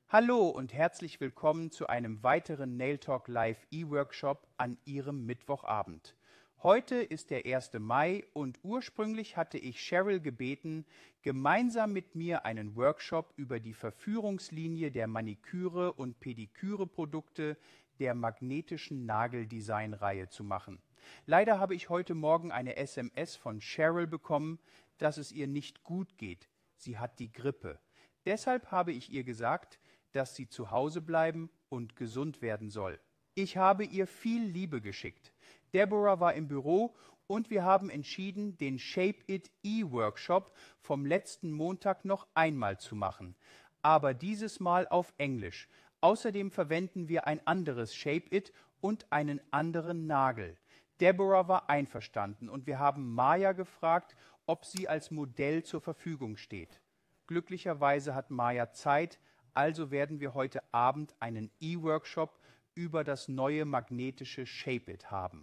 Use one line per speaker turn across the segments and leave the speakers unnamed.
Hallo und herzlich willkommen zu einem weiteren Nail Talk Live E-Workshop an Ihrem Mittwochabend. Heute ist der 1. Mai und ursprünglich hatte ich Cheryl gebeten, gemeinsam mit mir einen Workshop über die Verführungslinie der Maniküre- und Pediküre-Produkte der magnetischen Nageldesign-Reihe zu machen. Leider habe ich heute Morgen eine SMS von Cheryl bekommen, dass es ihr nicht gut geht. Sie hat die Grippe. Deshalb habe ich ihr gesagt, dass sie zu Hause bleiben und gesund werden soll. Ich habe ihr viel Liebe geschickt. Deborah war im Büro und wir haben entschieden, den Shape It E-Workshop vom letzten Montag noch einmal zu machen, aber dieses Mal auf Englisch. Außerdem verwenden wir ein anderes Shape It und einen anderen Nagel. Deborah war einverstanden und wir haben Maya gefragt, ob sie als Modell zur Verfügung steht. Glücklicherweise hat Maya Zeit, also werden wir heute Abend einen E-Workshop über das neue magnetische Shape It haben.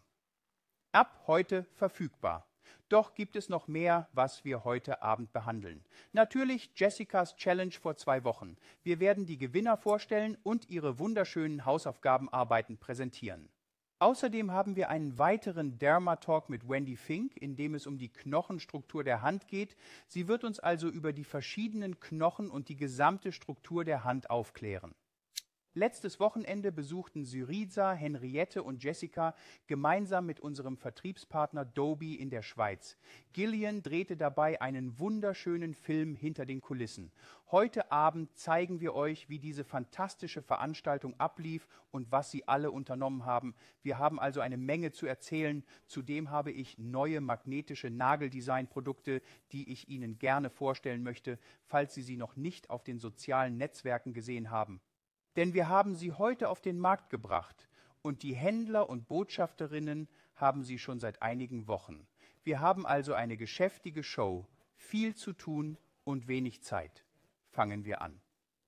Ab heute verfügbar. Doch gibt es noch mehr, was wir heute Abend behandeln. Natürlich Jessicas Challenge vor 2 Wochen. Wir werden die Gewinner vorstellen und ihre wunderschönen Hausaufgabenarbeiten präsentieren. Außerdem haben wir einen weiteren Derma-Talk mit Wendy Fink, in dem es um die Knochenstruktur der Hand geht. Sie wird uns also über die verschiedenen Knochen und die gesamte Struktur der Hand aufklären. Letztes Wochenende besuchten Syriza, Henriette und Jessica gemeinsam mit unserem Vertriebspartner Doby in der Schweiz. Gillian drehte dabei einen wunderschönen Film hinter den Kulissen. Heute Abend zeigen wir euch, wie diese fantastische Veranstaltung ablief und was sie alle unternommen haben. Wir haben also eine Menge zu erzählen. Zudem habe ich neue magnetische Nageldesign-Produkte, die ich Ihnen gerne vorstellen möchte, falls Sie sie noch nicht auf den sozialen Netzwerken gesehen haben. Denn wir haben sie heute auf den Markt gebracht und die Händler und Botschafterinnen haben sie schon seit einigen Wochen. Wir haben also eine geschäftige Show, viel zu tun und wenig Zeit. Fangen wir an.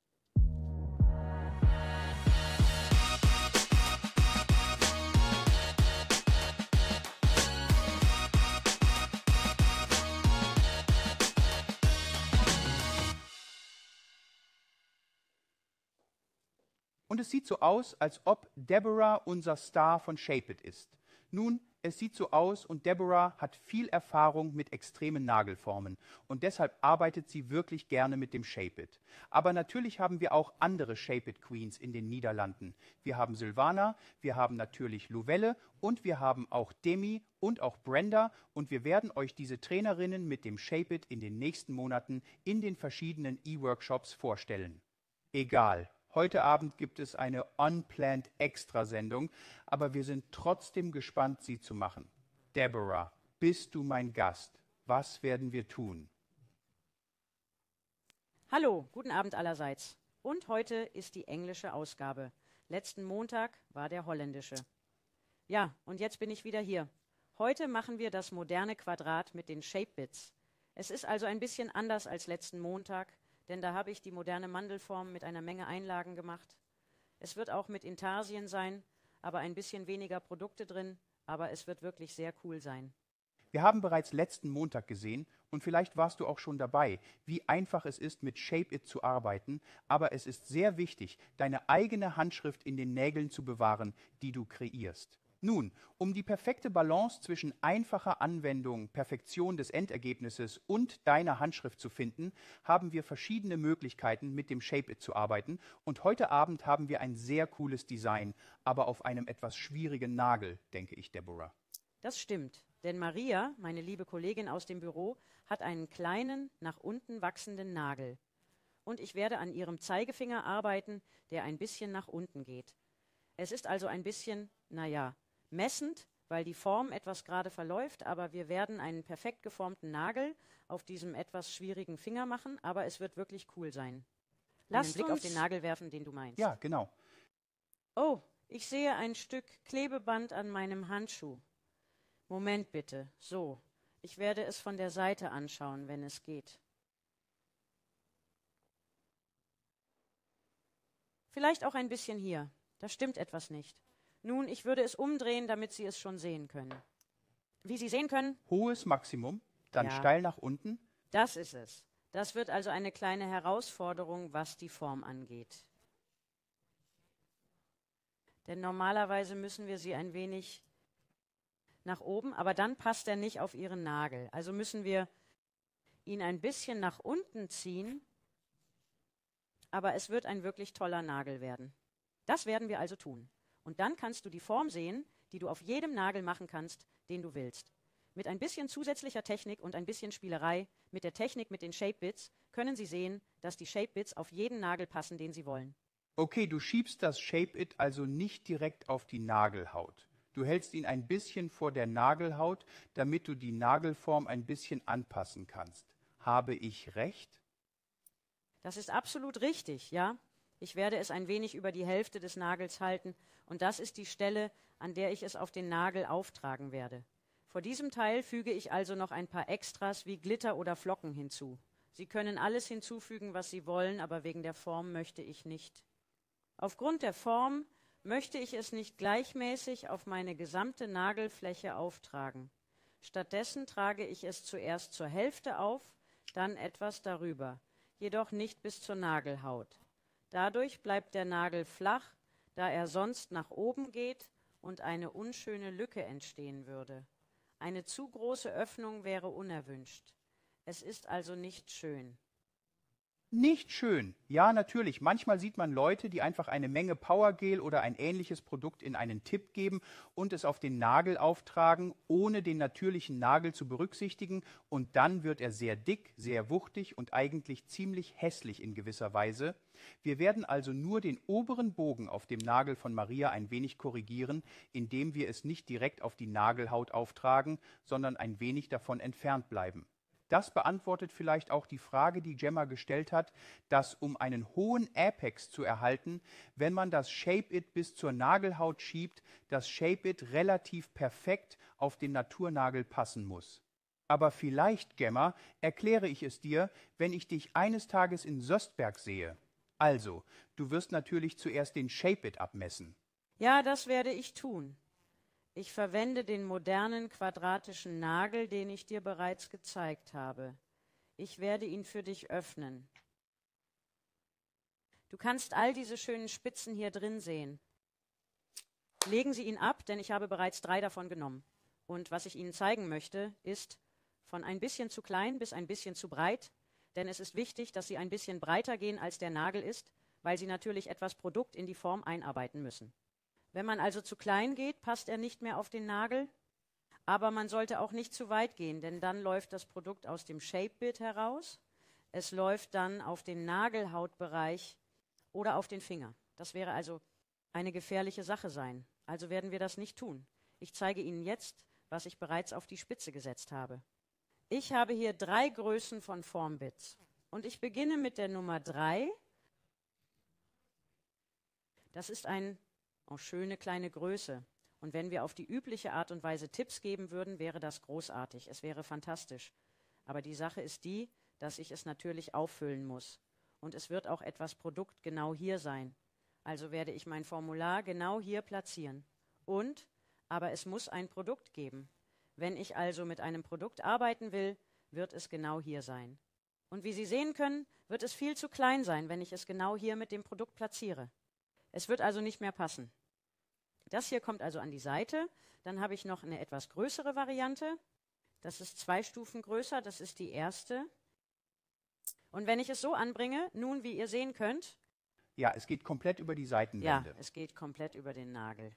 Und es sieht so aus, als ob Deborah unser Star von Shape It ist. Nun, es sieht so aus und Deborah hat viel Erfahrung mit extremen Nagelformen und deshalb arbeitet sie wirklich gerne mit dem Shape It. Aber natürlich haben wir auch andere Shape It Queens in den Niederlanden. Wir haben Silvana, wir haben natürlich Lovelle und wir haben auch Demi und auch Brenda und wir werden euch diese Trainerinnen mit dem Shape It in den nächsten Monaten in den verschiedenen E-Workshops vorstellen. Egal. Heute Abend gibt es eine Unplanned Extrasendung, aber wir sind trotzdem gespannt, sie zu machen. Deborah, bist du mein Gast? Was werden wir tun?
Hallo, guten Abend allerseits. Und heute ist die englische Ausgabe. Letzten Montag war der holländische. Ja, und jetzt bin ich wieder hier. Heute machen wir das moderne Quadrat mit den Shape Bits. Es ist also ein bisschen anders als letzten Montag, denn da habe ich die moderne Mandelform mit einer Menge Einlagen gemacht. Es wird auch mit Intarsien sein, aber ein bisschen weniger Produkte drin, aber es wird wirklich sehr cool sein.
Wir haben bereits letzten Montag gesehen, und vielleicht warst du auch schon dabei, wie einfach es ist, mit Shape It zu arbeiten, aber es ist sehr wichtig, deine eigene Handschrift in den Nägeln zu bewahren, die du kreierst. Nun, um die perfekte Balance zwischen einfacher Anwendung, Perfektion des Endergebnisses und deiner Handschrift zu finden, haben wir verschiedene Möglichkeiten, mit dem Shape It zu arbeiten. Und heute Abend haben wir ein sehr cooles Design, aber auf einem etwas schwierigen Nagel, denke ich, Deborah.
Das stimmt, denn Maria, meine liebe Kollegin aus dem Büro, hat einen kleinen, nach unten wachsenden Nagel. Und ich werde an ihrem Zeigefinger arbeiten, der ein bisschen nach unten geht. Es ist also ein bisschen, messend, weil die Form etwas gerade verläuft, aber wir werden einen perfekt geformten Nagel auf diesem etwas schwierigen Finger machen, aber es wird wirklich cool sein. Lass einen Blick auf den Nagel werfen, den du meinst.
Ja, genau.
Oh, ich sehe ein Stück Klebeband an meinem Handschuh. Moment bitte, so. Ich werde es von der Seite anschauen, wenn es geht. Vielleicht auch ein bisschen hier. Da stimmt etwas nicht. Nun, ich würde es umdrehen, damit Sie es schon sehen können. Wie Sie sehen können...
Hohes Maximum, dann
Ja.
steil nach unten.
Das ist es. Das wird also eine kleine Herausforderung, was die Form angeht. Denn normalerweise müssen wir sie ein wenig nach oben, aber dann passt er nicht auf Ihren Nagel. Also müssen wir ihn ein bisschen nach unten ziehen, aber es wird ein wirklich toller Nagel werden. Das werden wir also tun. Und dann kannst du die Form sehen, die du auf jedem Nagel machen kannst, den du willst. Mit ein bisschen zusätzlicher Technik und ein bisschen Spielerei mit der Technik mit den Shape-Bits können Sie sehen, dass die Shape-Bits auf jeden Nagel passen, den Sie wollen.
Okay, du schiebst das Shape-It also nicht direkt auf die Nagelhaut. Du hältst ihn ein bisschen vor der Nagelhaut, damit du die Nagelform ein bisschen anpassen kannst. Habe ich recht?
Das ist absolut richtig, ja. Ich werde es ein wenig über die Hälfte des Nagels halten und das ist die Stelle, an der ich es auf den Nagel auftragen werde. Vor diesem Teil füge ich also noch ein paar Extras wie Glitter oder Flocken hinzu. Sie können alles hinzufügen, was Sie wollen, aber wegen der Form möchte ich nicht. Aufgrund der Form möchte ich es nicht gleichmäßig auf meine gesamte Nagelfläche auftragen. Stattdessen trage ich es zuerst zur Hälfte auf, dann etwas darüber, jedoch nicht bis zur Nagelhaut. Dadurch bleibt der Nagel flach, da er sonst nach oben geht und eine unschöne Lücke entstehen würde. Eine zu große Öffnung wäre unerwünscht. Es ist also nicht schön.
Nicht schön. Ja, natürlich. Manchmal sieht man Leute, die einfach eine Menge Powergel oder ein ähnliches Produkt in einen Tipp geben und es auf den Nagel auftragen, ohne den natürlichen Nagel zu berücksichtigen, und dann wird er sehr dick, sehr wuchtig und eigentlich ziemlich hässlich in gewisser Weise. Wir werden also nur den oberen Bogen auf dem Nagel von Maria ein wenig korrigieren, indem wir es nicht direkt auf die Nagelhaut auftragen, sondern ein wenig davon entfernt bleiben. Das beantwortet vielleicht auch die Frage, die Gemma gestellt hat, dass um einen hohen Apex zu erhalten, wenn man das Shape-It bis zur Nagelhaut schiebt, das Shape-It relativ perfekt auf den Naturnagel passen muss. Aber vielleicht, Gemma, erkläre ich es dir, wenn ich dich eines Tages in Söstberg sehe. Also, du wirst natürlich zuerst den Shape-It abmessen.
Ja, das werde ich tun. Ich verwende den modernen quadratischen Nagel, den ich dir bereits gezeigt habe. Ich werde ihn für dich öffnen. Du kannst all diese schönen Spitzen hier drin sehen. Legen Sie ihn ab, denn ich habe bereits 3 davon genommen. Und was ich Ihnen zeigen möchte, ist von ein bisschen zu klein bis ein bisschen zu breit, denn es ist wichtig, dass Sie ein bisschen breiter gehen, als der Nagel ist, weil Sie natürlich etwas Produkt in die Form einarbeiten müssen. Wenn man also zu klein geht, passt er nicht mehr auf den Nagel, aber man sollte auch nicht zu weit gehen, denn dann läuft das Produkt aus dem Shape-Bit heraus. Es läuft dann auf den Nagelhautbereich oder auf den Finger. Das wäre also eine gefährliche Sache sein. Also werden wir das nicht tun. Ich zeige Ihnen jetzt, was ich bereits auf die Spitze gesetzt habe. Ich habe hier 3 Größen von Formbits und ich beginne mit der Nummer 3. Das ist eine schöne kleine Größe. Und wenn wir auf die übliche Art und Weise Tipps geben würden, wäre das großartig. Es wäre fantastisch. Aber die Sache ist die, dass ich es natürlich auffüllen muss. Und es wird auch etwas Produkt genau hier sein. Also werde ich mein Formular genau hier platzieren. Aber es muss ein Produkt geben. Wenn ich also mit einem Produkt arbeiten will, wird es genau hier sein. Und wie Sie sehen können, wird es viel zu klein sein, wenn ich es genau hier mit dem Produkt platziere. Es wird also nicht mehr passen. Das hier kommt also an die Seite. Dann habe ich noch eine etwas größere Variante. Das ist 2 Stufen größer, das ist die erste. Und wenn ich es so anbringe, nun, wie ihr sehen könnt.
Ja, es geht komplett über die Seitenwände.
Ja, es geht komplett über den Nagel.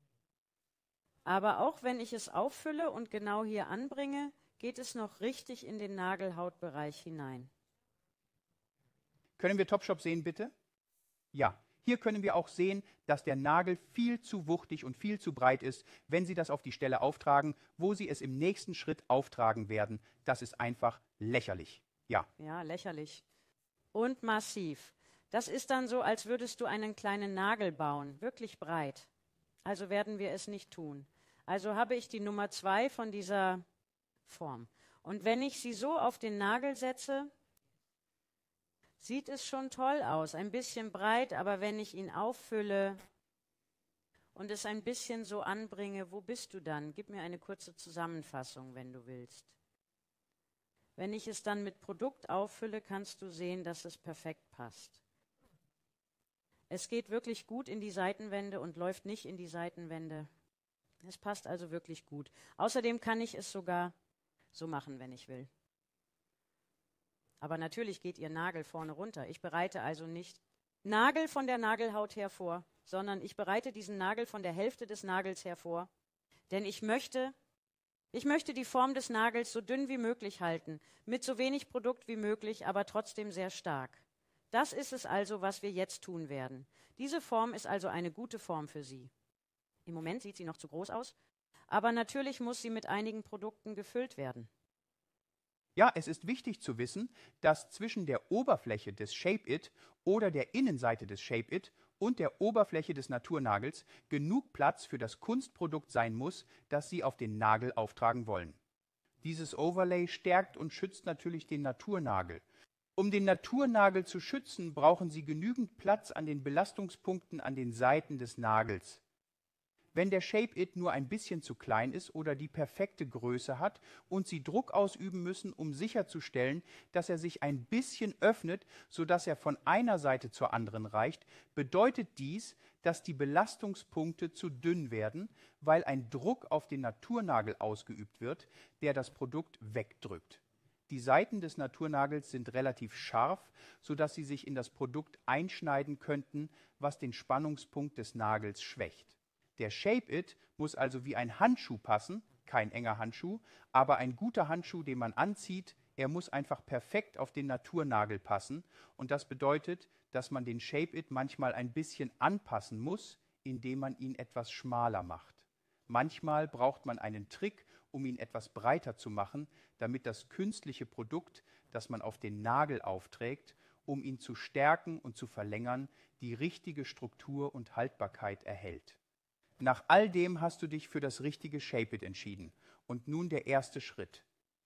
Aber auch wenn ich es auffülle und genau hier anbringe, geht es noch richtig in den Nagelhautbereich hinein.
Können wir Topshop sehen, bitte? Ja. Hier können wir auch sehen, dass der Nagel viel zu wuchtig und viel zu breit ist, wenn Sie das auf die Stelle auftragen, wo Sie es im nächsten Schritt auftragen werden. Das ist einfach lächerlich. Ja.
Ja, lächerlich. Und massiv. Das ist dann so, als würdest du einen kleinen Nagel bauen, wirklich breit. Also werden wir es nicht tun. Also habe ich die Nummer 2 von dieser Form. Und wenn ich sie so auf den Nagel setze, sieht es schon toll aus, ein bisschen breit, aber wenn ich ihn auffülle und es ein bisschen so anbringe, wo bist du dann? Gib mir eine kurze Zusammenfassung, wenn du willst. Wenn ich es dann mit Produkt auffülle, kannst du sehen, dass es perfekt passt. Es geht wirklich gut in die Seitenwände und läuft nicht in die Seitenwände. Es passt also wirklich gut. Außerdem kann ich es sogar so machen, wenn ich will. Aber natürlich geht Ihr Nagel vorne runter. Ich bereite also nicht Nagel von der Nagelhaut hervor, sondern ich bereite diesen Nagel von der Hälfte des Nagels hervor. Denn ich möchte die Form des Nagels so dünn wie möglich halten, mit so wenig Produkt wie möglich, aber trotzdem sehr stark. Das ist es also, was wir jetzt tun werden. Diese Form ist also eine gute Form für Sie. Im Moment sieht sie noch zu groß aus, aber natürlich muss sie mit einigen Produkten gefüllt werden.
Ja, es ist wichtig zu wissen, dass zwischen der Oberfläche des Shape-It oder der Innenseite des Shape-It und der Oberfläche des Naturnagels genug Platz für das Kunstprodukt sein muss, das Sie auf den Nagel auftragen wollen. Dieses Overlay stärkt und schützt natürlich den Naturnagel. Um den Naturnagel zu schützen, brauchen Sie genügend Platz an den Belastungspunkten an den Seiten des Nagels. Wenn der Shape-It nur ein bisschen zu klein ist oder die perfekte Größe hat und Sie Druck ausüben müssen, um sicherzustellen, dass er sich ein bisschen öffnet, sodass er von einer Seite zur anderen reicht, bedeutet dies, dass die Belastungspunkte zu dünn werden, weil ein Druck auf den Naturnagel ausgeübt wird, der das Produkt wegdrückt. Die Seiten des Naturnagels sind relativ scharf, sodass sie sich in das Produkt einschneiden könnten, was den Spannungspunkt des Nagels schwächt. Der Shape-It muss also wie ein Handschuh passen, kein enger Handschuh, aber ein guter Handschuh, den man anzieht. Er muss einfach perfekt auf den Naturnagel passen und das bedeutet, dass man den Shape-It manchmal ein bisschen anpassen muss, indem man ihn etwas schmaler macht. Manchmal braucht man einen Trick, um ihn etwas breiter zu machen, damit das künstliche Produkt, das man auf den Nagel aufträgt, um ihn zu stärken und zu verlängern, die richtige Struktur und Haltbarkeit erhält. Nach all dem hast du dich für das richtige Shape-It entschieden. Und nun der erste Schritt.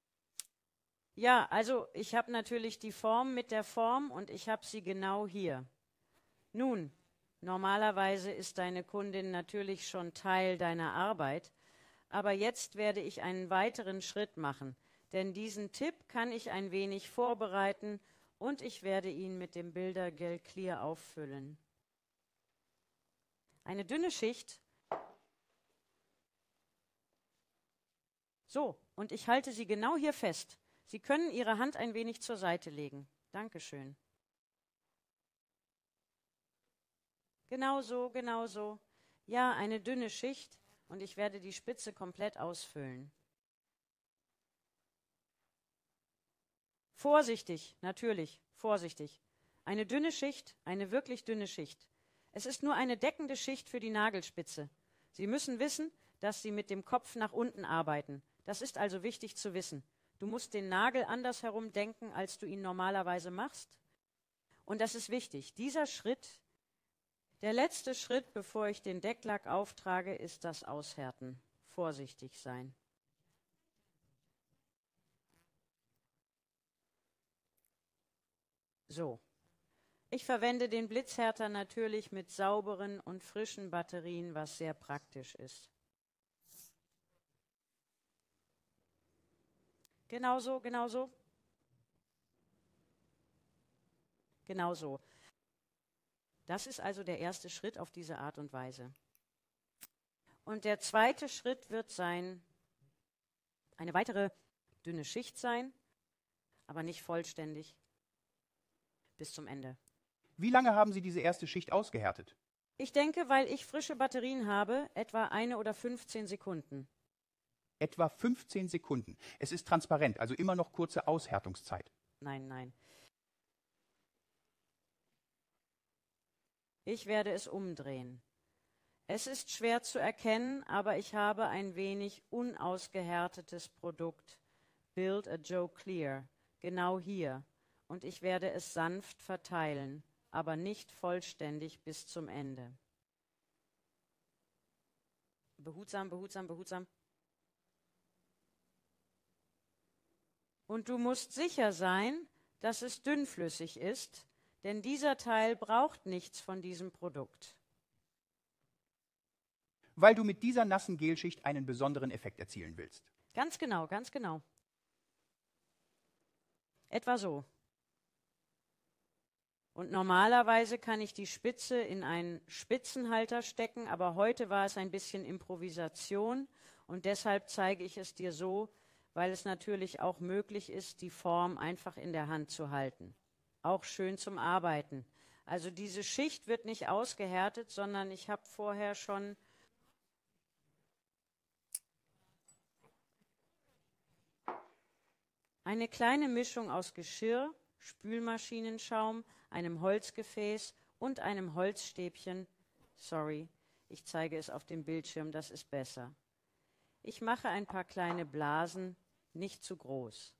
Ja, also ich habe natürlich die Form mit der Form und ich habe sie genau hier. Nun, normalerweise ist deine Kundin natürlich schon Teil deiner Arbeit, aber jetzt werde ich einen weiteren Schritt machen, denn diesen Tipp kann ich ein wenig vorbereiten und ich werde ihn mit dem Bildergel Clear auffüllen. Eine dünne Schicht. So, und ich halte sie genau hier fest. Sie können Ihre Hand ein wenig zur Seite legen. Dankeschön. Genau so, genau so. Ja, eine dünne Schicht und ich werde die Spitze komplett ausfüllen. Vorsichtig, natürlich, vorsichtig. Eine dünne Schicht, eine wirklich dünne Schicht. Es ist nur eine deckende Schicht für die Nagelspitze. Sie müssen wissen, dass Sie mit dem Kopf nach unten arbeiten. Das ist also wichtig zu wissen. Du musst den Nagel anders herum denken, als du ihn normalerweise machst. Und das ist wichtig. Dieser Schritt, der letzte Schritt, bevor ich den Decklack auftrage, ist das Aushärten. Vorsichtig sein. So. Ich verwende den Blitzhärter natürlich mit sauberen und frischen Batterien, was sehr praktisch ist. Genauso, genauso. Genauso. Das ist also der erste Schritt auf diese Art und Weise. Und der zweite Schritt wird sein, eine weitere dünne Schicht sein, aber nicht vollständig bis zum Ende.
Wie lange haben Sie diese erste Schicht ausgehärtet?
Ich denke, weil ich frische Batterien habe, etwa 1 oder 15 Sekunden.
Etwa 15 Sekunden. Es ist transparent, also immer noch kurze Aushärtungszeit.
Nein, nein. Ich werde es umdrehen. Es ist schwer zu erkennen, aber ich habe ein wenig unausgehärtetes Produkt. Build a Joe Clear. Genau hier. Und ich werde es sanft verteilen, aber nicht vollständig bis zum Ende. Behutsam, behutsam, behutsam. Und du musst sicher sein, dass es dünnflüssig ist, denn dieser Teil braucht nichts von diesem Produkt.
Weil du mit dieser nassen Gelschicht einen besonderen Effekt erzielen willst.
Ganz genau, ganz genau. Etwa so. Und normalerweise kann ich die Spitze in einen Spitzenhalter stecken, aber heute war es ein bisschen Improvisation und deshalb zeige ich es dir so, weil es natürlich auch möglich ist, die Form einfach in der Hand zu halten. Auch schön zum Arbeiten. Also diese Schicht wird nicht ausgehärtet, sondern ich habe vorher schon eine kleine Mischung aus Geschirr, Spülmaschinenschaum, einem Holzgefäß und einem Holzstäbchen. Sorry, ich zeige es auf dem Bildschirm, das ist besser. Ich mache ein paar kleine Blasen, nicht zu groß.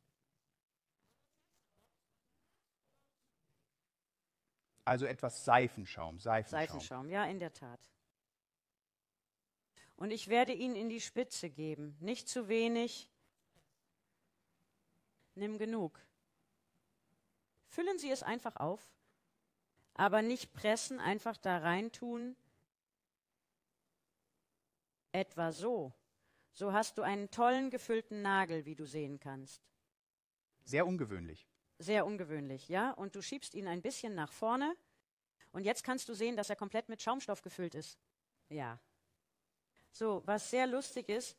Also etwas Seifenschaum.
Seifenschaum, ja, in der Tat. Und ich werde ihn in die Spitze geben. Nicht zu wenig. Nimm genug. Füllen Sie es einfach auf, aber nicht pressen, einfach da reintun. Etwa so. So hast du einen tollen gefüllten Nagel, wie du sehen kannst.
Sehr ungewöhnlich.
Sehr ungewöhnlich, ja? Und du schiebst ihn ein bisschen nach vorne. Und jetzt kannst du sehen, dass er komplett mit Schaumstoff gefüllt ist. Ja. So, was sehr lustig ist,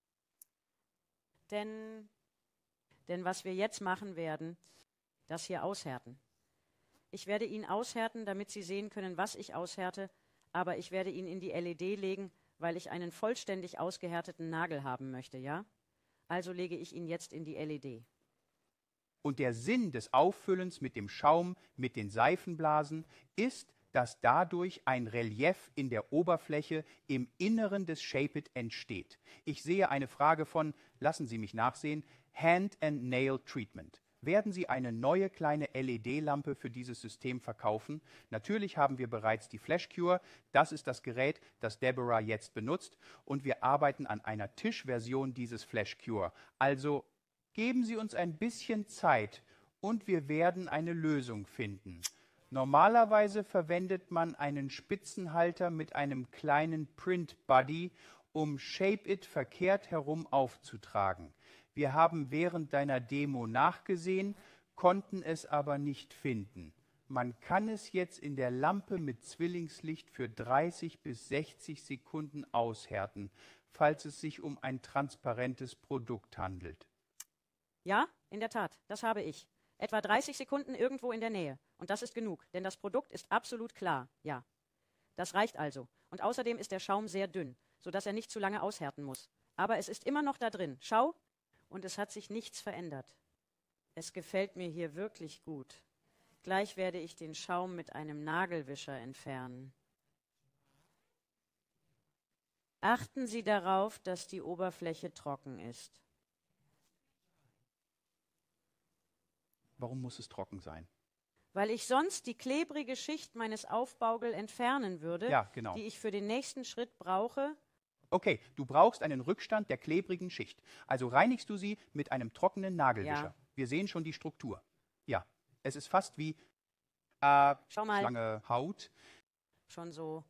denn was wir jetzt machen werden, das hier aushärten. Ich werde ihn aushärten, damit Sie sehen können, was ich aushärte, aber ich werde ihn in die LED legen, weil ich einen vollständig ausgehärteten Nagel haben möchte, ja? Also lege ich ihn jetzt in die LED.
Und der Sinn des Auffüllens mit dem Schaum, mit den Seifenblasen, ist, dass dadurch ein Relief in der Oberfläche im Inneren des Shape-It entsteht. Ich sehe eine Frage von, lassen Sie mich nachsehen, Hand and Nail Treatment. Werden Sie eine neue kleine LED-Lampe für dieses System verkaufen? Natürlich haben wir bereits die Flash Cure. Das ist das Gerät, das Deborah jetzt benutzt. Und wir arbeiten an einer Tischversion dieses Flash Cure. Also geben Sie uns ein bisschen Zeit und wir werden eine Lösung finden. Normalerweise verwendet man einen Spitzenhalter mit einem kleinen Print Buddy, um Shape-It verkehrt herum aufzutragen. Wir haben während deiner Demo nachgesehen, konnten es aber nicht finden. Man kann es jetzt in der Lampe mit Zwillingslicht für 30 bis 60 Sekunden aushärten, falls es sich um ein transparentes Produkt handelt.
Ja, in der Tat, das habe ich. Etwa 30 Sekunden irgendwo in der Nähe. Und das ist genug, denn das Produkt ist absolut klar. Ja, das reicht also. Und außerdem ist der Schaum sehr dünn, sodass er nicht zu lange aushärten muss. Aber es ist immer noch da drin. Schau, und es hat sich nichts verändert. Es gefällt mir hier wirklich gut. Gleich werde ich den Schaum mit einem Nagelwischer entfernen. Achten Sie darauf, dass die Oberfläche trocken ist.
Warum muss es trocken sein?
Weil ich sonst die klebrige Schicht meines Aufbaugel entfernen würde,
Ja, genau.
die ich für den nächsten Schritt brauche.
Okay, du brauchst einen Rückstand der klebrigen Schicht. Also reinigst du sie mit einem trockenen Nagelwischer.
Ja.
Wir sehen schon die Struktur. Ja, es ist fast wie
Schau mal.
Schlange Haut.
Schon so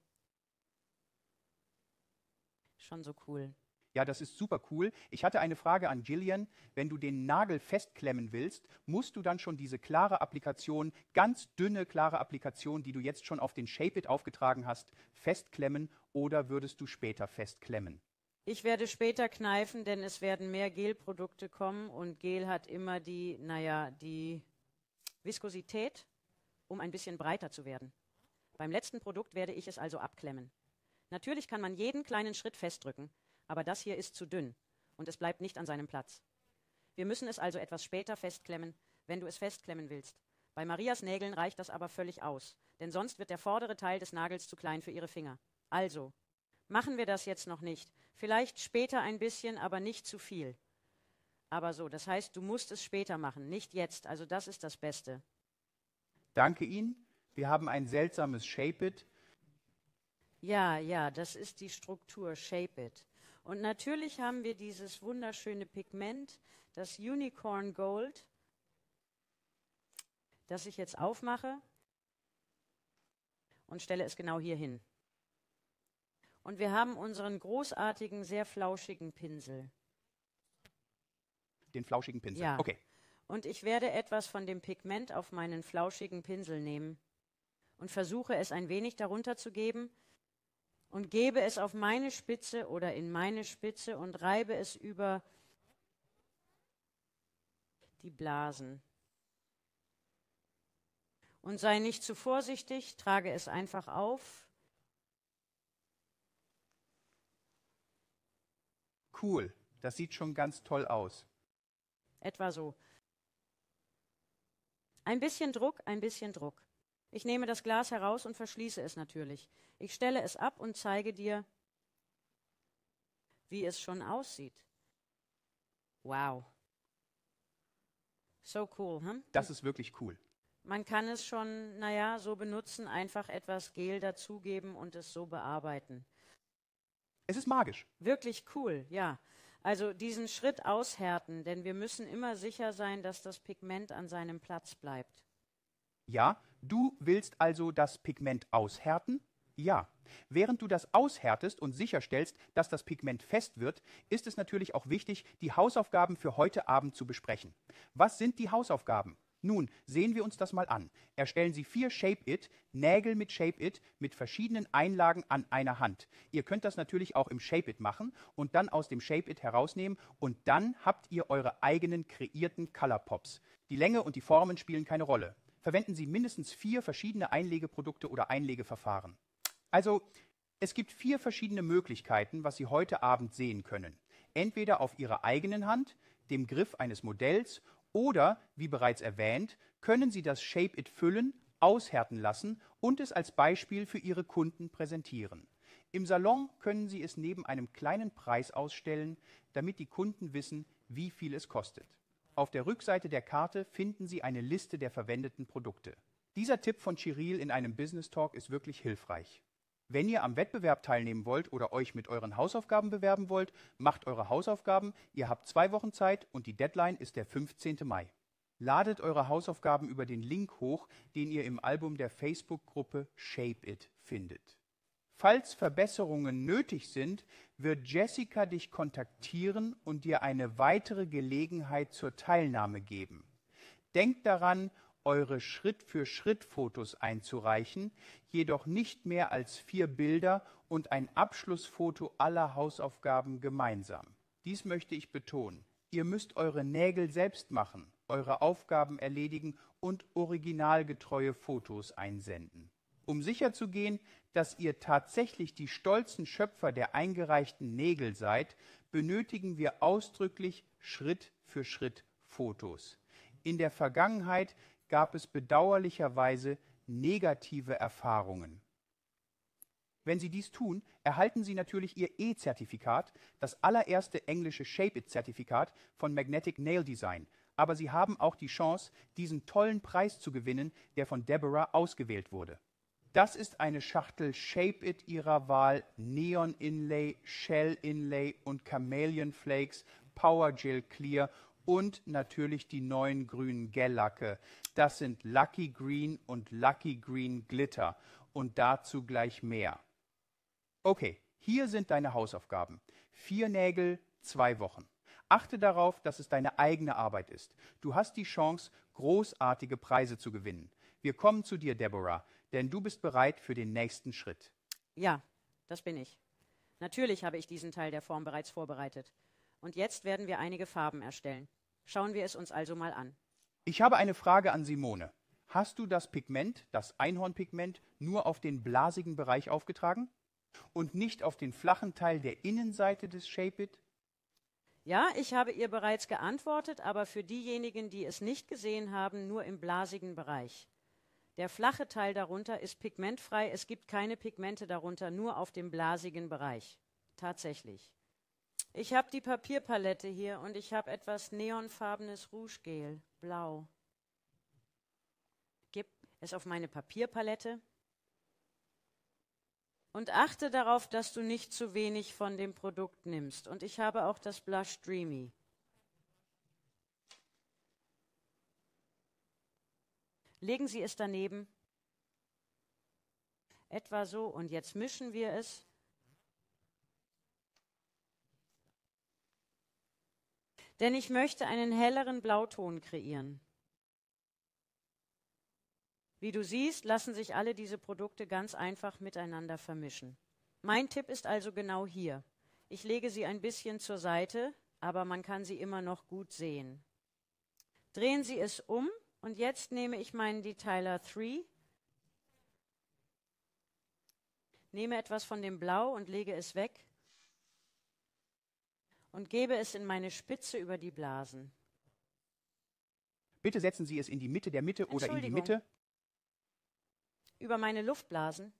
cool.
Ja, das ist super cool. Ich hatte eine Frage an Gillian. Wenn du den Nagel festklemmen willst, musst du dann schon diese klare Applikation, ganz dünne klare Applikation, die du jetzt schon auf den Shape-It aufgetragen hast, festklemmen oder würdest du später festklemmen?
Ich werde später kneifen, denn es werden mehr Gelprodukte kommen und Gel hat immer die Viskosität, um ein bisschen breiter zu werden. Beim letzten Produkt werde ich es also abklemmen. Natürlich kann man jeden kleinen Schritt festdrücken, aber das hier ist zu dünn und es bleibt nicht an seinem Platz. Wir müssen es also etwas später festklemmen, wenn du es festklemmen willst. Bei Marias Nägeln reicht das aber völlig aus, denn sonst wird der vordere Teil des Nagels zu klein für ihre Finger. Also, machen wir das jetzt noch nicht. Vielleicht später ein bisschen, aber nicht zu viel. Aber so, das heißt, du musst es später machen, nicht jetzt. Also das ist das Beste.
Danke Ihnen. Wir haben ein seltsames Shape-It.
Ja, das ist die Struktur Shape-It. Und natürlich haben wir dieses wunderschöne Pigment, das Unicorn Gold, das ich jetzt aufmache und stelle es genau hier hin. Und wir haben unseren großartigen, sehr flauschigen Pinsel.
Den flauschigen Pinsel.
Ja.
Okay.
Und ich werde etwas von dem Pigment auf meinen flauschigen Pinsel nehmen. und versuche es ein wenig darunter zu geben und gebe es auf meine Spitze oder in meine Spitze und reibe es über die Blasen. Und sei nicht zu vorsichtig, trage es einfach auf.
Cool, das sieht schon ganz toll aus.
Etwa so. Ein bisschen Druck, ein bisschen Druck. Ich nehme das Glas heraus und verschließe es natürlich. Ich stelle es ab und zeige dir, wie es schon aussieht. Wow. So cool, hm?
Das ist wirklich cool.
Man kann es schon, so benutzen, einfach etwas Gel dazugeben und es so bearbeiten.
Es ist magisch.
Wirklich cool, ja. Also diesen Schritt aushärten, denn wir müssen immer sicher sein, dass das Pigment an seinem Platz bleibt.
Ja, du willst also das Pigment aushärten? Ja. Während du das aushärtest und sicherstellst, dass das Pigment fest wird, ist es natürlich auch wichtig, die Hausaufgaben für heute Abend zu besprechen. Was sind die Hausaufgaben? Nun, sehen wir uns das mal an. Erstellen Sie 4 Shape-It, Nägel mit Shape-It, mit verschiedenen Einlagen an einer Hand. Ihr könnt das natürlich auch im Shape-It machen und dann aus dem Shape-It herausnehmen und dann habt ihr eure eigenen kreierten Color Pops. Die Länge und die Formen spielen keine Rolle. Verwenden Sie mindestens 4 verschiedene Einlegeprodukte oder Einlegeverfahren. Also, es gibt 4 verschiedene Möglichkeiten, was Sie heute Abend sehen können. Entweder auf Ihrer eigenen Hand, dem Griff eines Modells oder, wie bereits erwähnt, können Sie das Shape-It füllen, aushärten lassen und es als Beispiel für Ihre Kunden präsentieren. Im Salon können Sie es neben einem kleinen Preis ausstellen, damit die Kunden wissen, wie viel es kostet. Auf der Rückseite der Karte finden Sie eine Liste der verwendeten Produkte. Dieser Tipp von Cyril in einem Business Talk ist wirklich hilfreich. Wenn ihr am Wettbewerb teilnehmen wollt oder euch mit euren Hausaufgaben bewerben wollt, macht eure Hausaufgaben. Ihr habt 2 Wochen Zeit und die Deadline ist der 15. Mai. Ladet eure Hausaufgaben über den Link hoch, den ihr im Album der Facebook-Gruppe Shape It findet. Falls Verbesserungen nötig sind, wird Jessica dich kontaktieren und dir eine weitere Gelegenheit zur Teilnahme geben. Denkt daran, eure Schritt-für-Schritt-Fotos einzureichen, jedoch nicht mehr als 4 Bilder und ein Abschlussfoto aller Hausaufgaben gemeinsam. Dies möchte ich betonen. Ihr müsst eure Nägel selbst machen, eure Aufgaben erledigen und originalgetreue Fotos einsenden. Um sicherzugehen, dass ihr tatsächlich die stolzen Schöpfer der eingereichten Nägel seid, benötigen wir ausdrücklich Schritt-für-Schritt-Fotos. In der Vergangenheit gab es bedauerlicherweise negative Erfahrungen. Wenn Sie dies tun, erhalten Sie natürlich Ihr E-Zertifikat, das allererste englische Shape-It-Zertifikat von Magnetic Nail Design. Aber Sie haben auch die Chance, diesen tollen Preis zu gewinnen, der von Deborah ausgewählt wurde. Das ist eine Schachtel Shape-It Ihrer Wahl, Neon Inlay, Shell Inlay und Chameleon Flakes, Power Gel Clear und natürlich die neuen grünen Gel-Lacke. Das sind Lucky Green und Lucky Green Glitter und dazu gleich mehr. Okay, hier sind deine Hausaufgaben. 4 Nägel, 2 Wochen. Achte darauf, dass es deine eigene Arbeit ist. Du hast die Chance, großartige Preise zu gewinnen. Wir kommen zu dir, Deborah, denn du bist bereit für den nächsten Schritt.
Ja, das bin ich. Natürlich habe ich diesen Teil der Form bereits vorbereitet. Und jetzt werden wir einige Farben erstellen. Schauen wir es uns also mal an.
Ich habe eine Frage an Simone. Hast du das Pigment, das Einhornpigment, nur auf den blasigen Bereich aufgetragen? Und nicht auf den flachen Teil der Innenseite des Shape-It?
Ja, ich habe ihr bereits geantwortet, aber für diejenigen, die es nicht gesehen haben, nur im blasigen Bereich. Der flache Teil darunter ist pigmentfrei, es gibt keine Pigmente darunter, nur auf dem blasigen Bereich. Tatsächlich. Ich habe die Papierpalette hier und ich habe etwas neonfarbenes Rouge-Gel, blau. Gib es auf meine Papierpalette und achte darauf, dass du nicht zu wenig von dem Produkt nimmst. Und ich habe auch das Blush Dreamy. Legen Sie es daneben. Etwa so. Und jetzt mischen wir es. Denn ich möchte einen helleren Blauton kreieren. Wie du siehst, lassen sich alle diese Produkte ganz einfach miteinander vermischen. Mein Tipp ist also genau hier. Ich lege sie ein bisschen zur Seite, aber man kann sie immer noch gut sehen. Drehen Sie es um und jetzt nehme ich meinen Detailer 3, nehme etwas von dem Blau und lege es weg und gebe es in meine Spitze über die Blasen.
Bitte setzen Sie es in die Mitte der Mitte oder in die Mitte.
Über meine Luftblasen.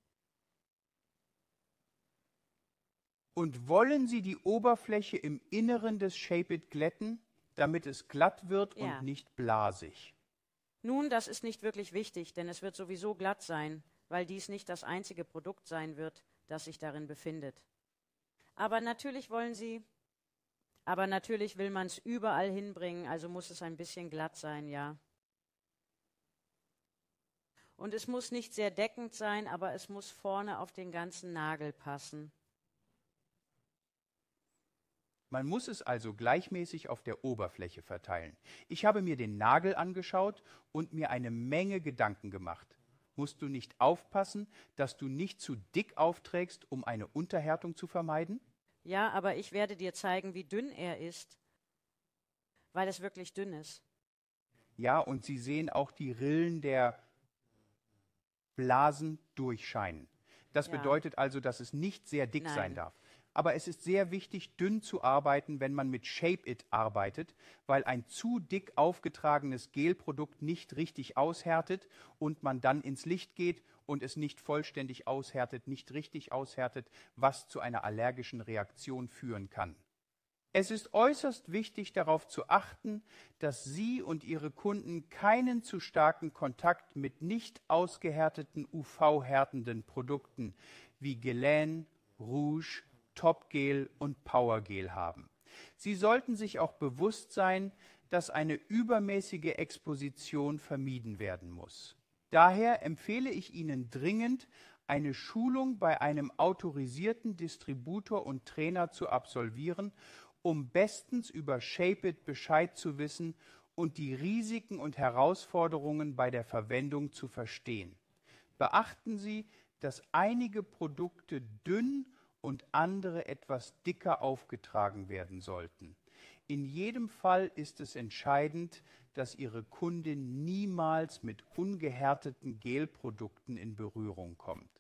Und wollen Sie die Oberfläche im Inneren des Shape-It glätten, damit es glatt wird
Ja.
und nicht blasig?
Nun, das ist nicht wirklich wichtig, denn es wird sowieso glatt sein, weil dies nicht das einzige Produkt sein wird, das sich darin befindet. Aber natürlich will man es überall hinbringen, also muss es ein bisschen glatt sein, ja. Und es muss nicht sehr deckend sein, aber es muss vorne auf den ganzen Nagel passen.
Man muss es also gleichmäßig auf der Oberfläche verteilen. Ich habe mir den Nagel angeschaut und mir eine Menge Gedanken gemacht. Musst du nicht aufpassen, dass du nicht zu dick aufträgst, um eine Unterhärtung zu vermeiden?
Ja, aber ich werde dir zeigen, wie dünn er ist, weil es wirklich dünn ist.
Ja, und Sie sehen auch die Rillen der Blasen durchscheinen. Das
Ja.
bedeutet also, dass es nicht sehr dick
Nein.
sein darf. Aber es ist sehr wichtig, dünn zu arbeiten, wenn man mit Shape-It arbeitet, weil ein zu dick aufgetragenes Gelprodukt nicht richtig aushärtet und man dann ins Licht geht und es nicht vollständig aushärtet, nicht richtig aushärtet, was zu einer allergischen Reaktion führen kann. Es ist äußerst wichtig, darauf zu achten, dass Sie und Ihre Kunden keinen zu starken Kontakt mit nicht ausgehärteten UV-härtenden Produkten wie Gelane, Rouge, Topgel und Powergel haben. Sie sollten sich auch bewusst sein, dass eine übermäßige Exposition vermieden werden muss. Daher empfehle ich Ihnen dringend, eine Schulung bei einem autorisierten Distributor und Trainer zu absolvieren, um bestens über Shape-It Bescheid zu wissen und die Risiken und Herausforderungen bei der Verwendung zu verstehen. Beachten Sie, dass einige Produkte dünn und andere etwas dicker aufgetragen werden sollten. In jedem Fall ist es entscheidend, dass Ihre Kundin niemals mit ungehärteten Gelprodukten in Berührung kommt.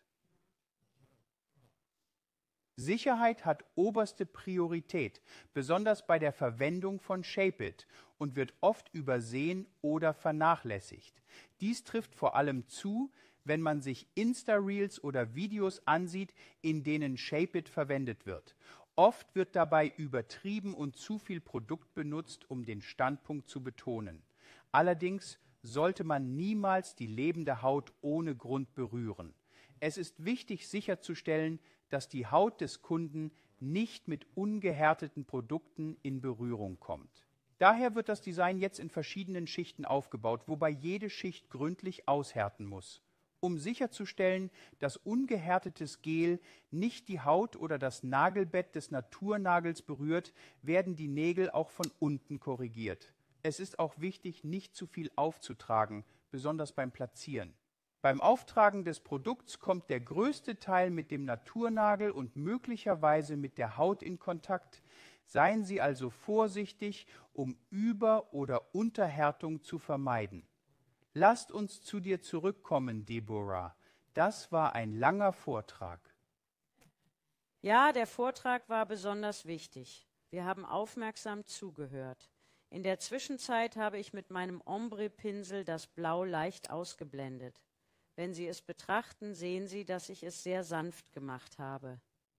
Sicherheit hat oberste Priorität, besonders bei der Verwendung von Shape-It und wird oft übersehen oder vernachlässigt. Dies trifft vor allem zu, wenn man sich Insta-Reels oder Videos ansieht, in denen Shape-It verwendet wird. Oft wird dabei übertrieben und zu viel Produkt benutzt, um den Standpunkt zu betonen. Allerdings sollte man niemals die lebende Haut ohne Grund berühren. Es ist wichtig sicherzustellen, dass die Haut des Kunden nicht mit ungehärteten Produkten in Berührung kommt. Daher wird das Design jetzt in verschiedenen Schichten aufgebaut, wobei jede Schicht gründlich aushärten muss. Um sicherzustellen, dass ungehärtetes Gel nicht die Haut oder das Nagelbett des Naturnagels berührt, werden die Nägel auch von unten korrigiert. Es ist auch wichtig, nicht zu viel aufzutragen, besonders beim Platzieren. Beim Auftragen des Produkts kommt der größte Teil mit dem Naturnagel und möglicherweise mit der Haut in Kontakt. Seien Sie also vorsichtig, um Über- oder Unterhärtung zu vermeiden. Lasst uns zu dir zurückkommen, Deborah. Das war ein langer Vortrag.
Ja, der Vortrag war besonders wichtig. Wir haben aufmerksam zugehört. In der Zwischenzeit habe ich mit meinem Ombre-Pinsel das Blau leicht ausgeblendet. Wenn Sie es betrachten, sehen Sie, dass ich es sehr sanft gemacht habe.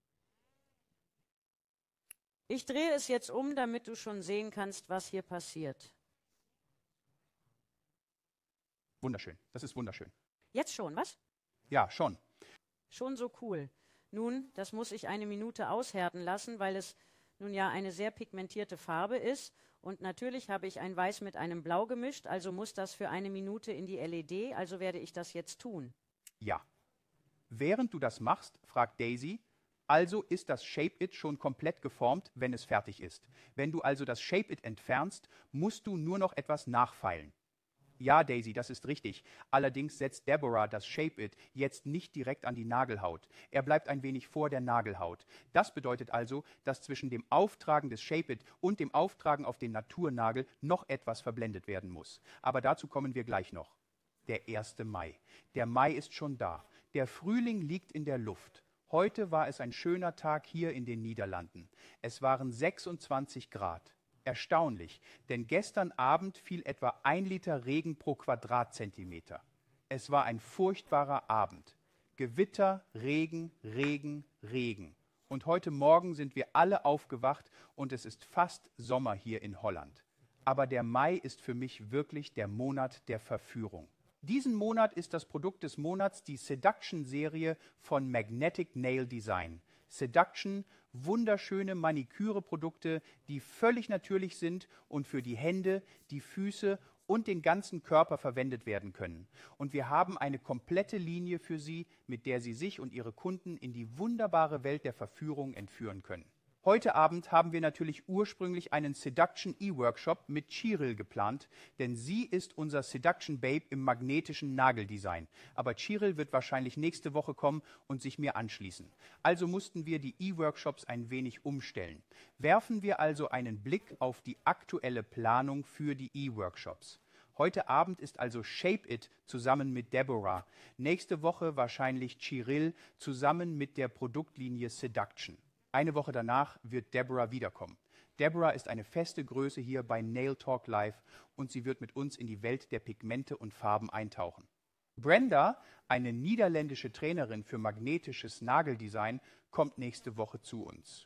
Ich drehe es jetzt um, damit du schon sehen kannst, was hier passiert.
Wunderschön, das ist wunderschön.
Jetzt schon, was?
Ja, schon.
Schon so cool. Nun, das muss ich eine Minute aushärten lassen, weil es nun ja eine sehr pigmentierte Farbe ist. Und natürlich habe ich ein Weiß mit einem Blau gemischt, also muss das für eine Minute in die LED, also werde ich das jetzt tun.
Ja. Während du das machst, fragt Daisy, also ist das Shape-It schon komplett geformt, wenn es fertig ist. Wenn du also das Shape-It entfernst, musst du nur noch etwas nachfeilen. Ja, Daisy, das ist richtig. Allerdings setzt Deborah das Shape-It jetzt nicht direkt an die Nagelhaut. Er bleibt ein wenig vor der Nagelhaut. Das bedeutet also, dass zwischen dem Auftragen des Shape-It und dem Auftragen auf den Naturnagel noch etwas verblendet werden muss. Aber dazu kommen wir gleich noch. Der 1. Mai. Der Mai ist schon da. Der Frühling liegt in der Luft. Heute war es ein schöner Tag hier in den Niederlanden. Es waren 26 Grad. Erstaunlich, denn gestern Abend fiel etwa 1 Liter Regen pro Quadratzentimeter. Es war ein furchtbarer Abend. Gewitter, Regen, Regen, Regen. Und heute Morgen sind wir alle aufgewacht und es ist fast Sommer hier in Holland. Aber der Mai ist für mich wirklich der Monat der Verführung. Diesen Monat ist das Produkt des Monats die Seduction-Serie von Magnetic Nail Design. Seduction, wunderschöne Maniküre-Produkte, die völlig natürlich sind und für die Hände, die Füße und den ganzen Körper verwendet werden können. Und wir haben eine komplette Linie für Sie, mit der Sie sich und Ihre Kunden in die wunderbare Welt der Verführung entführen können. Heute Abend haben wir natürlich ursprünglich einen Seduction E-Workshop mit Chiril geplant, denn sie ist unser Seduction Babe im magnetischen Nageldesign. Aber Chiril wird wahrscheinlich nächste Woche kommen und sich mir anschließen. Also mussten wir die E-Workshops ein wenig umstellen. Werfen wir also einen Blick auf die aktuelle Planung für die E-Workshops. Heute Abend ist also Shape-It zusammen mit Deborah. Nächste Woche wahrscheinlich Chiril zusammen mit der Produktlinie Seduction. Eine Woche danach wird Deborah wiederkommen. Deborah ist eine feste Größe hier bei Nail Talk Live und sie wird mit uns in die Welt der Pigmente und Farben eintauchen. Brenda, eine niederländische Trainerin für magnetisches Nageldesign, kommt nächste Woche zu uns.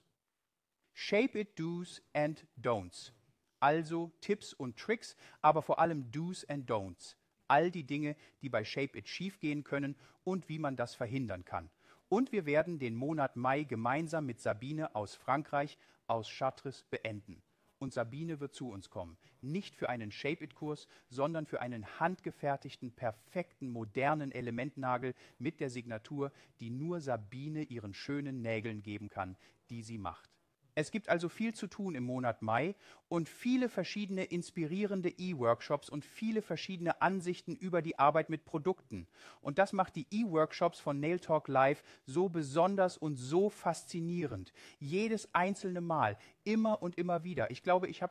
Shape-It Do's and Don'ts. Also Tipps und Tricks, aber vor allem Do's and Don'ts. All die Dinge, die bei Shape-It schiefgehen können und wie man das verhindern kann. Und wir werden den Monat Mai gemeinsam mit Sabine aus Frankreich, aus Chartres, beenden. Und Sabine wird zu uns kommen. Nicht für einen Shape-It-Kurs, sondern für einen handgefertigten, perfekten, modernen Elementnagel mit der Signatur, die nur Sabine ihren schönen Nägeln geben kann, die sie macht. Es gibt also viel zu tun im Monat Mai und viele verschiedene inspirierende E-Workshops und viele verschiedene Ansichten über die Arbeit mit Produkten. Und das macht die E-Workshops von Nail Talk Live so besonders und so faszinierend. Jedes einzelne Mal, immer und immer wieder. Ich glaube, ich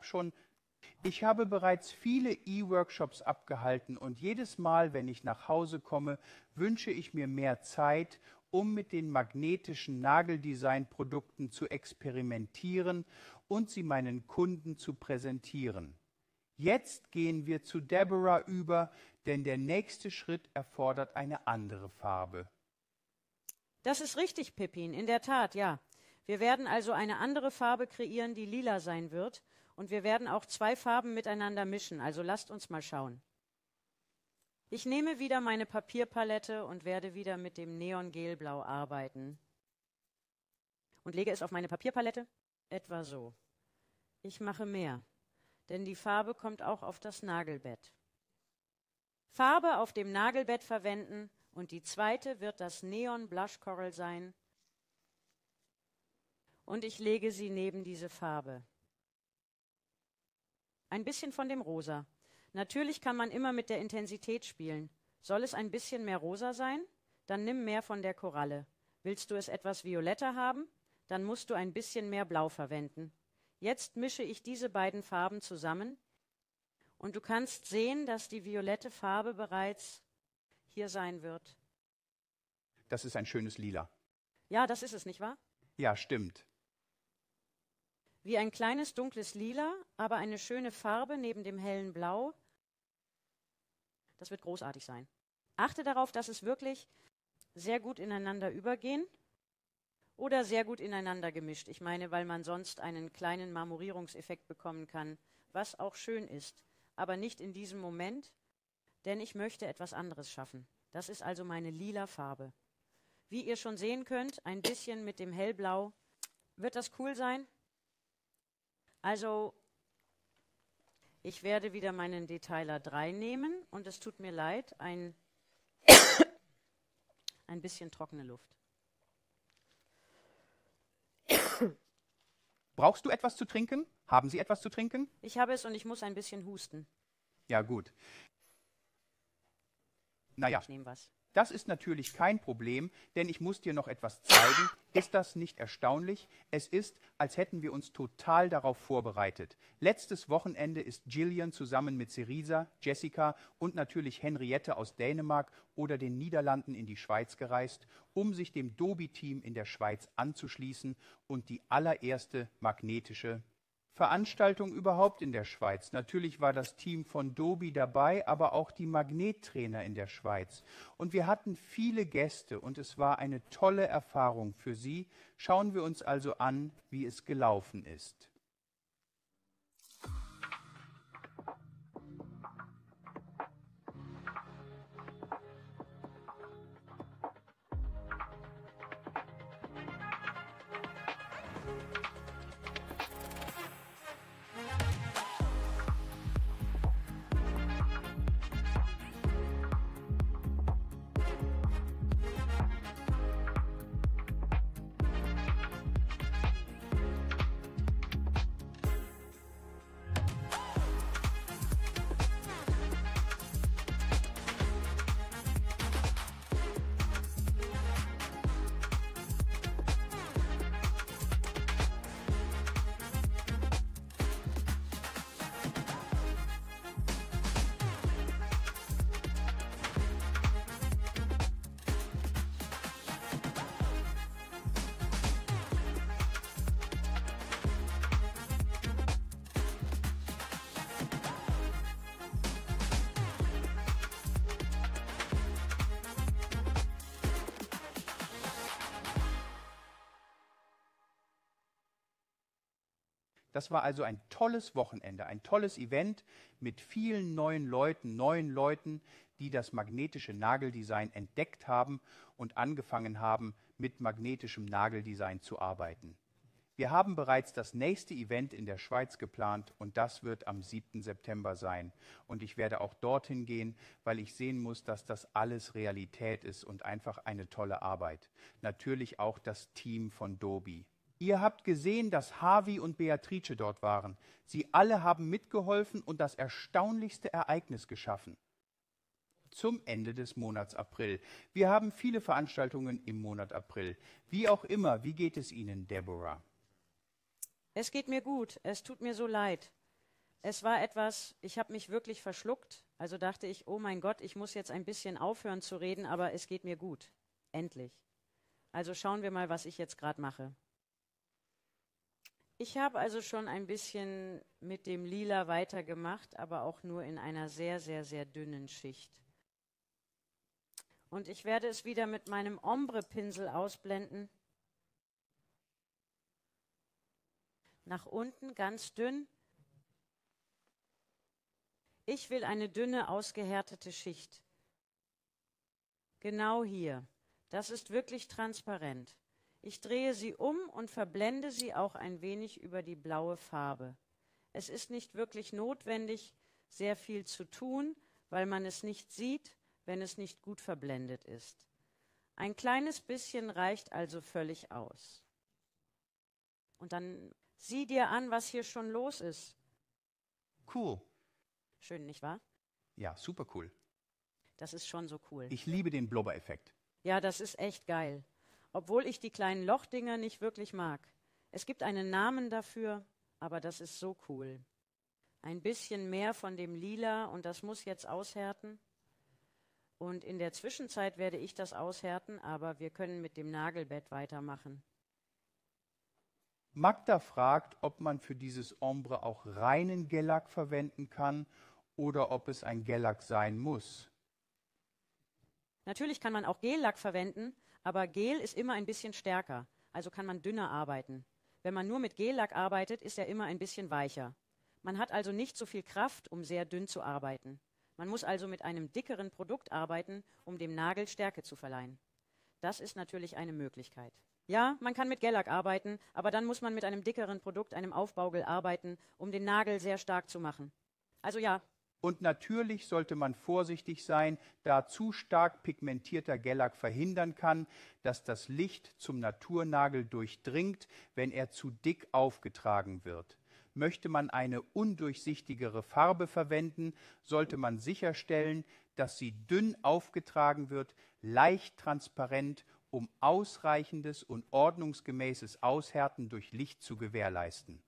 habe bereits viele E-Workshops abgehalten und jedes Mal, wenn ich nach Hause komme, wünsche ich mir mehr Zeit, um mit den magnetischen Nageldesign-Produkten zu experimentieren und sie meinen Kunden zu präsentieren. Jetzt gehen wir zu Deborah über, denn der nächste Schritt erfordert eine andere Farbe.
Das ist richtig, Pippin, in der Tat, ja. Wir werden also eine andere Farbe kreieren, die lila sein wird. Und wir werden auch 2 Farben miteinander mischen, also lasst uns mal schauen. Ich nehme wieder meine Papierpalette und werde wieder mit dem Neongelblau arbeiten. Und lege es auf meine Papierpalette, etwa so. Ich mache mehr, denn die Farbe kommt auch auf das Nagelbett. Farbe auf dem Nagelbett verwenden und die zweite wird das Neon Blush Coral sein. Und ich lege sie neben diese Farbe. Ein bisschen von dem Rosa. Natürlich kann man immer mit der Intensität spielen. Soll es ein bisschen mehr rosa sein? Dann nimm mehr von der Koralle. Willst du es etwas violetter haben? Dann musst du ein bisschen mehr Blau verwenden. Jetzt mische ich diese beiden Farben zusammen und du kannst sehen, dass die violette Farbe bereits hier sein wird.
Das ist ein schönes Lila.
Ja, das ist es, nicht wahr?
Ja, stimmt.
Wie ein kleines dunkles Lila, aber eine schöne Farbe neben dem hellen Blau. Das wird großartig sein. Achte darauf, dass es wirklich sehr gut ineinander übergehen oder sehr gut ineinander gemischt. Ich meine, weil man sonst einen kleinen Marmorierungseffekt bekommen kann, was auch schön ist, aber nicht in diesem Moment, denn ich möchte etwas anderes schaffen. Das ist also meine lila Farbe. Wie ihr schon sehen könnt, ein bisschen mit dem Hellblau. Wird das cool sein? Also, ich werde wieder meinen Detailer 3 nehmen und es tut mir leid, ein bisschen trockene Luft.
Brauchst du etwas zu trinken? Haben Sie etwas zu trinken?
Ich habe es und ich muss ein bisschen husten.
Ja, gut. Naja,
Ich nehme was.
das ist natürlich kein Problem, denn ich muss dir noch etwas zeigen. Ist das nicht erstaunlich? Es ist, als hätten wir uns total darauf vorbereitet. Letztes Wochenende ist Gillian zusammen mit Cerisa, Jessica und natürlich Henriette aus Dänemark oder den Niederlanden in die Schweiz gereist, um sich dem Dobi-Team in der Schweiz anzuschließen und die allererste magnetische Veranstaltung überhaupt in der Schweiz. Natürlich war das Team von Dobi dabei, aber auch die Magnettrainer in der Schweiz. Und wir hatten viele Gäste und es war eine tolle Erfahrung für sie. Schauen wir uns also an, wie es gelaufen ist. Das war also ein tolles Wochenende, ein tolles Event mit vielen neuen Leuten, die das magnetische Nageldesign entdeckt haben und angefangen haben, mit magnetischem Nageldesign zu arbeiten. Wir haben bereits das nächste Event in der Schweiz geplant und das wird am 7. September sein. Und ich werde auch dorthin gehen, weil ich sehen muss, dass das alles Realität ist und einfach eine tolle Arbeit. Natürlich auch das Team von Dobi. Ihr habt gesehen, dass Harvey und Beatrice dort waren. Sie alle haben mitgeholfen und das erstaunlichste Ereignis geschaffen. Zum Ende des Monats April. Wir haben viele Veranstaltungen im Monat April. Wie auch immer, wie geht es Ihnen, Deborah?
Es geht mir gut. Es tut mir so leid. Es war etwas, ich habe mich wirklich verschluckt. Also dachte ich, oh mein Gott, ich muss jetzt ein bisschen aufhören zu reden, aber es geht mir gut. Endlich. Also schauen wir mal, was ich jetzt gerade mache. Ich habe also schon ein bisschen mit dem Lila weitergemacht, aber auch nur in einer sehr, sehr, sehr dünnen Schicht. Und ich werde es wieder mit meinem Ombre-Pinsel ausblenden. Nach unten ganz dünn. Ich will eine dünne, ausgehärtete Schicht. Genau hier. Das ist wirklich transparent. Ich drehe sie um und verblende sie auch ein wenig über die blaue Farbe. Es ist nicht wirklich notwendig, sehr viel zu tun, weil man es nicht sieht, wenn es nicht gut verblendet ist. Ein kleines bisschen reicht also völlig aus. Und dann sieh dir an, was hier schon los ist.
Cool.
Schön, nicht wahr?
Ja, super cool.
Das ist schon so cool.
Ich liebe den Blubber-Effekt.
Ja, das ist echt geil. Obwohl ich die kleinen Lochdinger nicht wirklich mag. Es gibt einen Namen dafür, aber das ist so cool. Ein bisschen mehr von dem Lila und das muss jetzt aushärten. Und in der Zwischenzeit werde ich das aushärten, aber wir können mit dem Nagelbett weitermachen.
Magda fragt, ob man für dieses Ombre auch reinen Gellack verwenden kann oder ob es ein Gellack sein muss.
Natürlich kann man auch Gellack verwenden, aber Gel ist immer ein bisschen stärker, also kann man dünner arbeiten. Wenn man nur mit Gellack arbeitet, ist er immer ein bisschen weicher. Man hat also nicht so viel Kraft, um sehr dünn zu arbeiten. Man muss also mit einem dickeren Produkt arbeiten, um dem Nagel Stärke zu verleihen. Das ist natürlich eine Möglichkeit. Ja, man kann mit Gellack arbeiten, aber dann muss man mit einem dickeren Produkt, einem Aufbaugel, arbeiten, um den Nagel sehr stark zu machen. Also ja.
Und natürlich sollte man vorsichtig sein, da zu stark pigmentierter Gellack verhindern kann, dass das Licht zum Naturnagel durchdringt, wenn er zu dick aufgetragen wird. Möchte man eine undurchsichtigere Farbe verwenden, sollte man sicherstellen, dass sie dünn aufgetragen wird, leicht transparent, um ausreichendes und ordnungsgemäßes Aushärten durch Licht zu gewährleisten.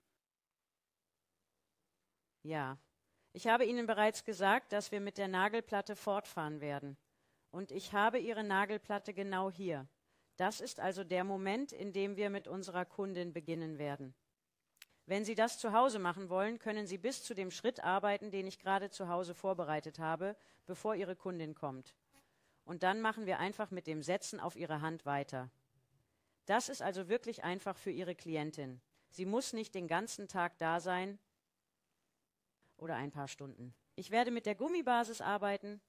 Ja, ich habe Ihnen bereits gesagt, dass wir mit der Nagelplatte fortfahren werden. Und ich habe Ihre Nagelplatte genau hier. Das ist also der Moment, in dem wir mit unserer Kundin beginnen werden. Wenn Sie das zu Hause machen wollen, können Sie bis zu dem Schritt arbeiten, den ich gerade zu Hause vorbereitet habe, bevor Ihre Kundin kommt. Und dann machen wir einfach mit dem Setzen auf Ihre Hand weiter. Das ist also wirklich einfach für Ihre Klientin. Sie muss nicht den ganzen Tag da sein oder ein paar Stunden. Ich werde mit der Gummibasis arbeiten,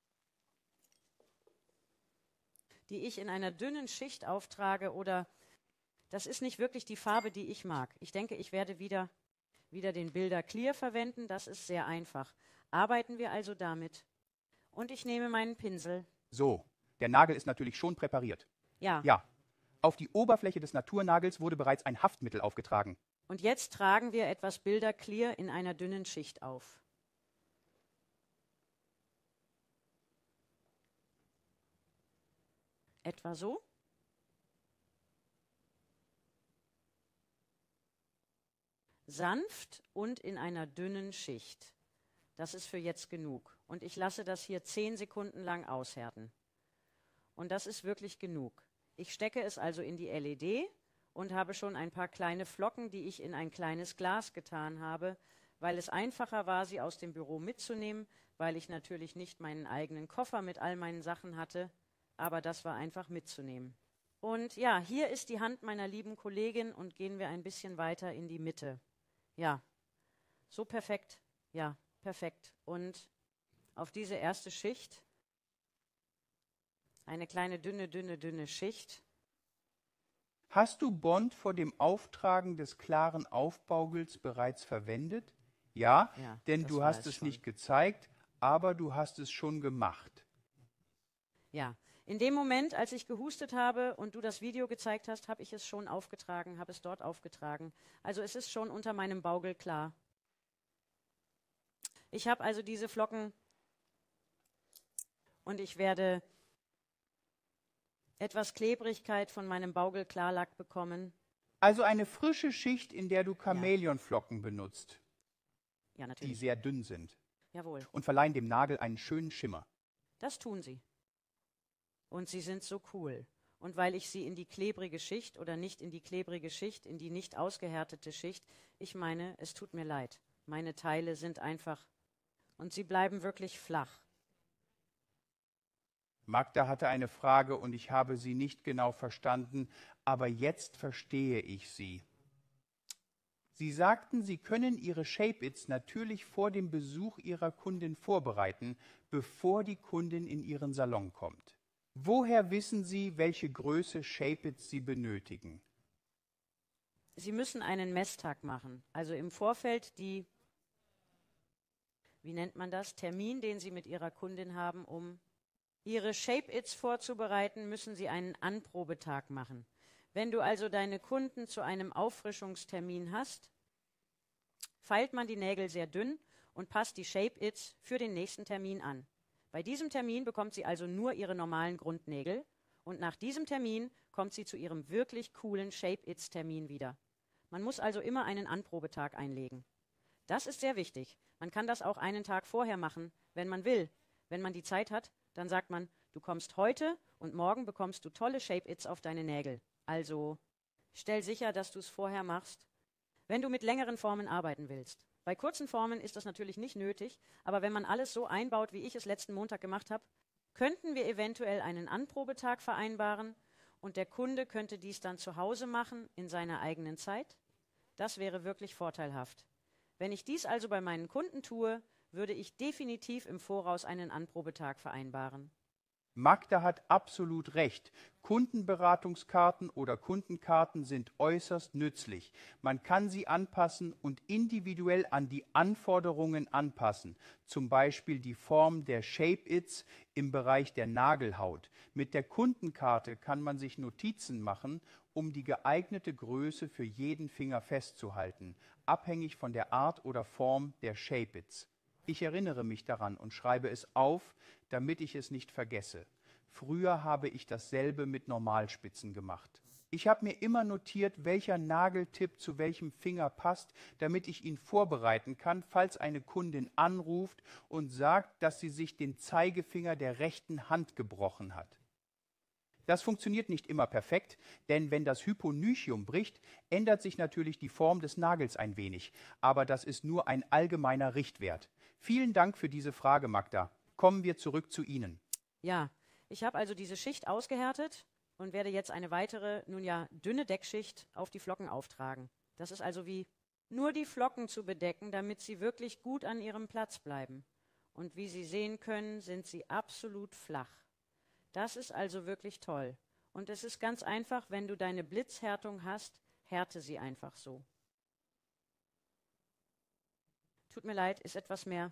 die ich in einer dünnen Schicht auftrage, oder das ist nicht wirklich die Farbe, die ich mag. Ich denke, ich werde wieder den Builder Clear verwenden. Das ist sehr einfach. Arbeiten wir also damit. Und ich nehme meinen Pinsel.
So, der Nagel ist natürlich schon präpariert.
Ja.
Ja, auf die Oberfläche des Naturnagels wurde bereits ein Haftmittel aufgetragen.
Und jetzt tragen wir etwas Builder Clear in einer dünnen Schicht auf. Etwa so. Sanft und in einer dünnen Schicht. Das ist für jetzt genug. Und ich lasse das hier 10 Sekunden lang aushärten. Und das ist wirklich genug. Ich stecke es also in die LED und habe schon ein paar kleine Flocken, die ich in ein kleines Glas getan habe, weil es einfacher war, sie aus dem Büro mitzunehmen, weil ich natürlich nicht meinen eigenen Koffer mit all meinen Sachen hatte, aber das war einfach mitzunehmen. Und ja, hier ist die Hand meiner lieben Kollegin und gehen wir ein bisschen weiter in die Mitte. Ja, so perfekt. Ja, perfekt. Und auf diese erste Schicht, eine kleine dünne Schicht.
Hast du Bond vor dem Auftragen des klaren Aufbaugels bereits verwendet? Ja, denn du hast es nicht gezeigt, aber du hast es schon gemacht.
Ja, in dem Moment, als ich gehustet habe und du das Video gezeigt hast, habe ich es schon aufgetragen, habe es dort aufgetragen. Also es ist schon unter meinem Baugel klar. Ich habe also diese Flocken und ich werde etwas Klebrigkeit von meinem Baugel-Klarlack bekommen.
Also eine frische Schicht, in der du Chamäleonflocken benutzt,
ja, natürlich,
die sehr dünn sind.
Jawohl.
Und verleihen dem Nagel einen schönen Schimmer.
Das tun sie. Und sie sind so cool. Und weil ich sie in die klebrige Schicht oder nicht in die klebrige Schicht, in die nicht ausgehärtete Schicht, ich meine, es tut mir leid. Meine Teile sind einfach, und sie bleiben wirklich flach.
Magda hatte eine Frage und ich habe sie nicht genau verstanden, aber jetzt verstehe ich sie. Sie sagten, Sie können Ihre Shape-Its natürlich vor dem Besuch Ihrer Kundin vorbereiten, bevor die Kundin in Ihren Salon kommt. Woher wissen Sie, welche Größe Shape-Its Sie benötigen?
Sie müssen einen Messtag machen, also im Vorfeld wie nennt man das, Termin, den Sie mit Ihrer Kundin haben, um Ihre Shape-Its vorzubereiten, müssen Sie einen Anprobetag machen. Wenn du also deine Kunden zu einem Auffrischungstermin hast, feilt man die Nägel sehr dünn und passt die Shape-Its für den nächsten Termin an. Bei diesem Termin bekommt sie also nur ihre normalen Grundnägel und nach diesem Termin kommt sie zu ihrem wirklich coolen Shape-Its-Termin wieder. Man muss also immer einen Anprobetag einlegen. Das ist sehr wichtig. Man kann das auch einen Tag vorher machen, wenn man will. Wenn man die Zeit hat, dann sagt man, du kommst heute und morgen bekommst du tolle Shape-Its auf deine Nägel. Also stell sicher, dass du es vorher machst, wenn du mit längeren Formen arbeiten willst. Bei kurzen Formen ist das natürlich nicht nötig, aber wenn man alles so einbaut, wie ich es letzten Montag gemacht habe, könnten wir eventuell einen Anprobetag vereinbaren und der Kunde könnte dies dann zu Hause machen in seiner eigenen Zeit. Das wäre wirklich vorteilhaft. Wenn ich dies also bei meinen Kunden tue, würde ich definitiv im Voraus einen Anprobetag vereinbaren.
Magda hat absolut recht. Kundenberatungskarten oder Kundenkarten sind äußerst nützlich. Man kann sie anpassen und individuell an die Anforderungen anpassen. Zum Beispiel die Form der Shape-Its im Bereich der Nagelhaut. Mit der Kundenkarte kann man sich Notizen machen, um die geeignete Größe für jeden Finger festzuhalten, abhängig von der Art oder Form der Shape-Its. Ich erinnere mich daran und schreibe es auf, damit ich es nicht vergesse. Früher habe ich dasselbe mit Normalspitzen gemacht. Ich habe mir immer notiert, welcher Nageltipp zu welchem Finger passt, damit ich ihn vorbereiten kann, falls eine Kundin anruft und sagt, dass sie sich den Zeigefinger der rechten Hand gebrochen hat. Das funktioniert nicht immer perfekt, denn wenn das Hyponychium bricht, ändert sich natürlich die Form des Nagels ein wenig, aber das ist nur ein allgemeiner Richtwert. Vielen Dank für diese Frage, Magda. Kommen wir zurück zu Ihnen.
Ja, ich habe also diese Schicht ausgehärtet und werde jetzt eine weitere, nun ja, dünne Deckschicht auf die Flocken auftragen. Das ist also wie nur die Flocken zu bedecken, damit sie wirklich gut an ihrem Platz bleiben. Und wie Sie sehen können, sind sie absolut flach. Das ist also wirklich toll. Und es ist ganz einfach, wenn du deine Blitzhärtung hast, härte sie einfach so. Tut mir leid, ist etwas mehr.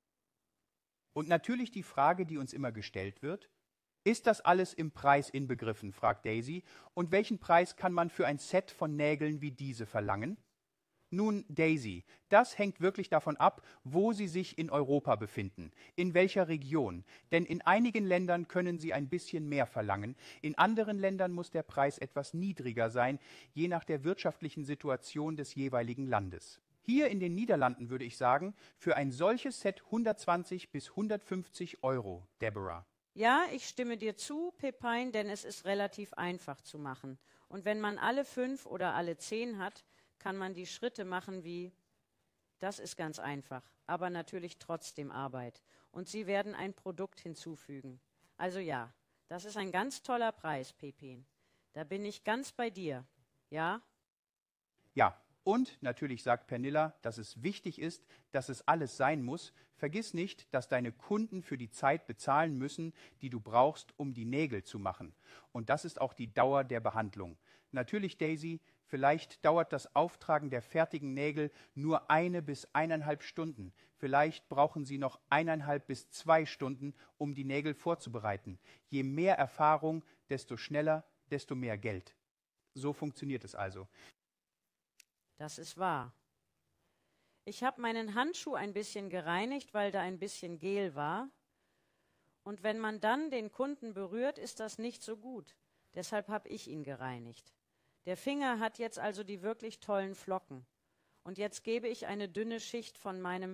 Und natürlich die Frage, die uns immer gestellt wird: Ist das alles im Preis inbegriffen, fragt Daisy, und welchen Preis kann man für ein Set von Nägeln wie diese verlangen? Nun, Daisy, das hängt wirklich davon ab, wo Sie sich in Europa befinden, in welcher Region. Denn in einigen Ländern können Sie ein bisschen mehr verlangen, in anderen Ländern muss der Preis etwas niedriger sein, je nach der wirtschaftlichen Situation des jeweiligen Landes. Hier in den Niederlanden würde ich sagen, für ein solches Set 120 bis 150 Euro, Deborah.
Ja, ich stimme dir zu, Pepijn, denn es ist relativ einfach zu machen. Und wenn man alle 5 oder alle 10 hat, kann man die Schritte machen wie, das ist ganz einfach, aber natürlich trotzdem Arbeit. Und Sie werden ein Produkt hinzufügen. Also ja, das ist ein ganz toller Preis, Pepijn. Da bin ich ganz bei dir. Ja?
Ja, und natürlich sagt Pernilla, dass es wichtig ist, dass es alles sein muss. Vergiss nicht, dass deine Kunden für die Zeit bezahlen müssen, die du brauchst, um die Nägel zu machen. Und das ist auch die Dauer der Behandlung. Natürlich, Daisy, vielleicht dauert das Auftragen der fertigen Nägel nur 1 bis 1,5 Stunden. Vielleicht brauchen Sie noch 1,5 bis 2 Stunden, um die Nägel vorzubereiten. Je mehr Erfahrung, desto schneller, desto mehr Geld. So funktioniert es also.
Das ist wahr. Ich habe meinen Handschuh ein bisschen gereinigt, weil da ein bisschen Gel war. Und wenn man dann den Kunden berührt, ist das nicht so gut. Deshalb habe ich ihn gereinigt. Der Finger hat jetzt also die wirklich tollen Flocken. Und jetzt gebe ich eine dünne Schicht von meinem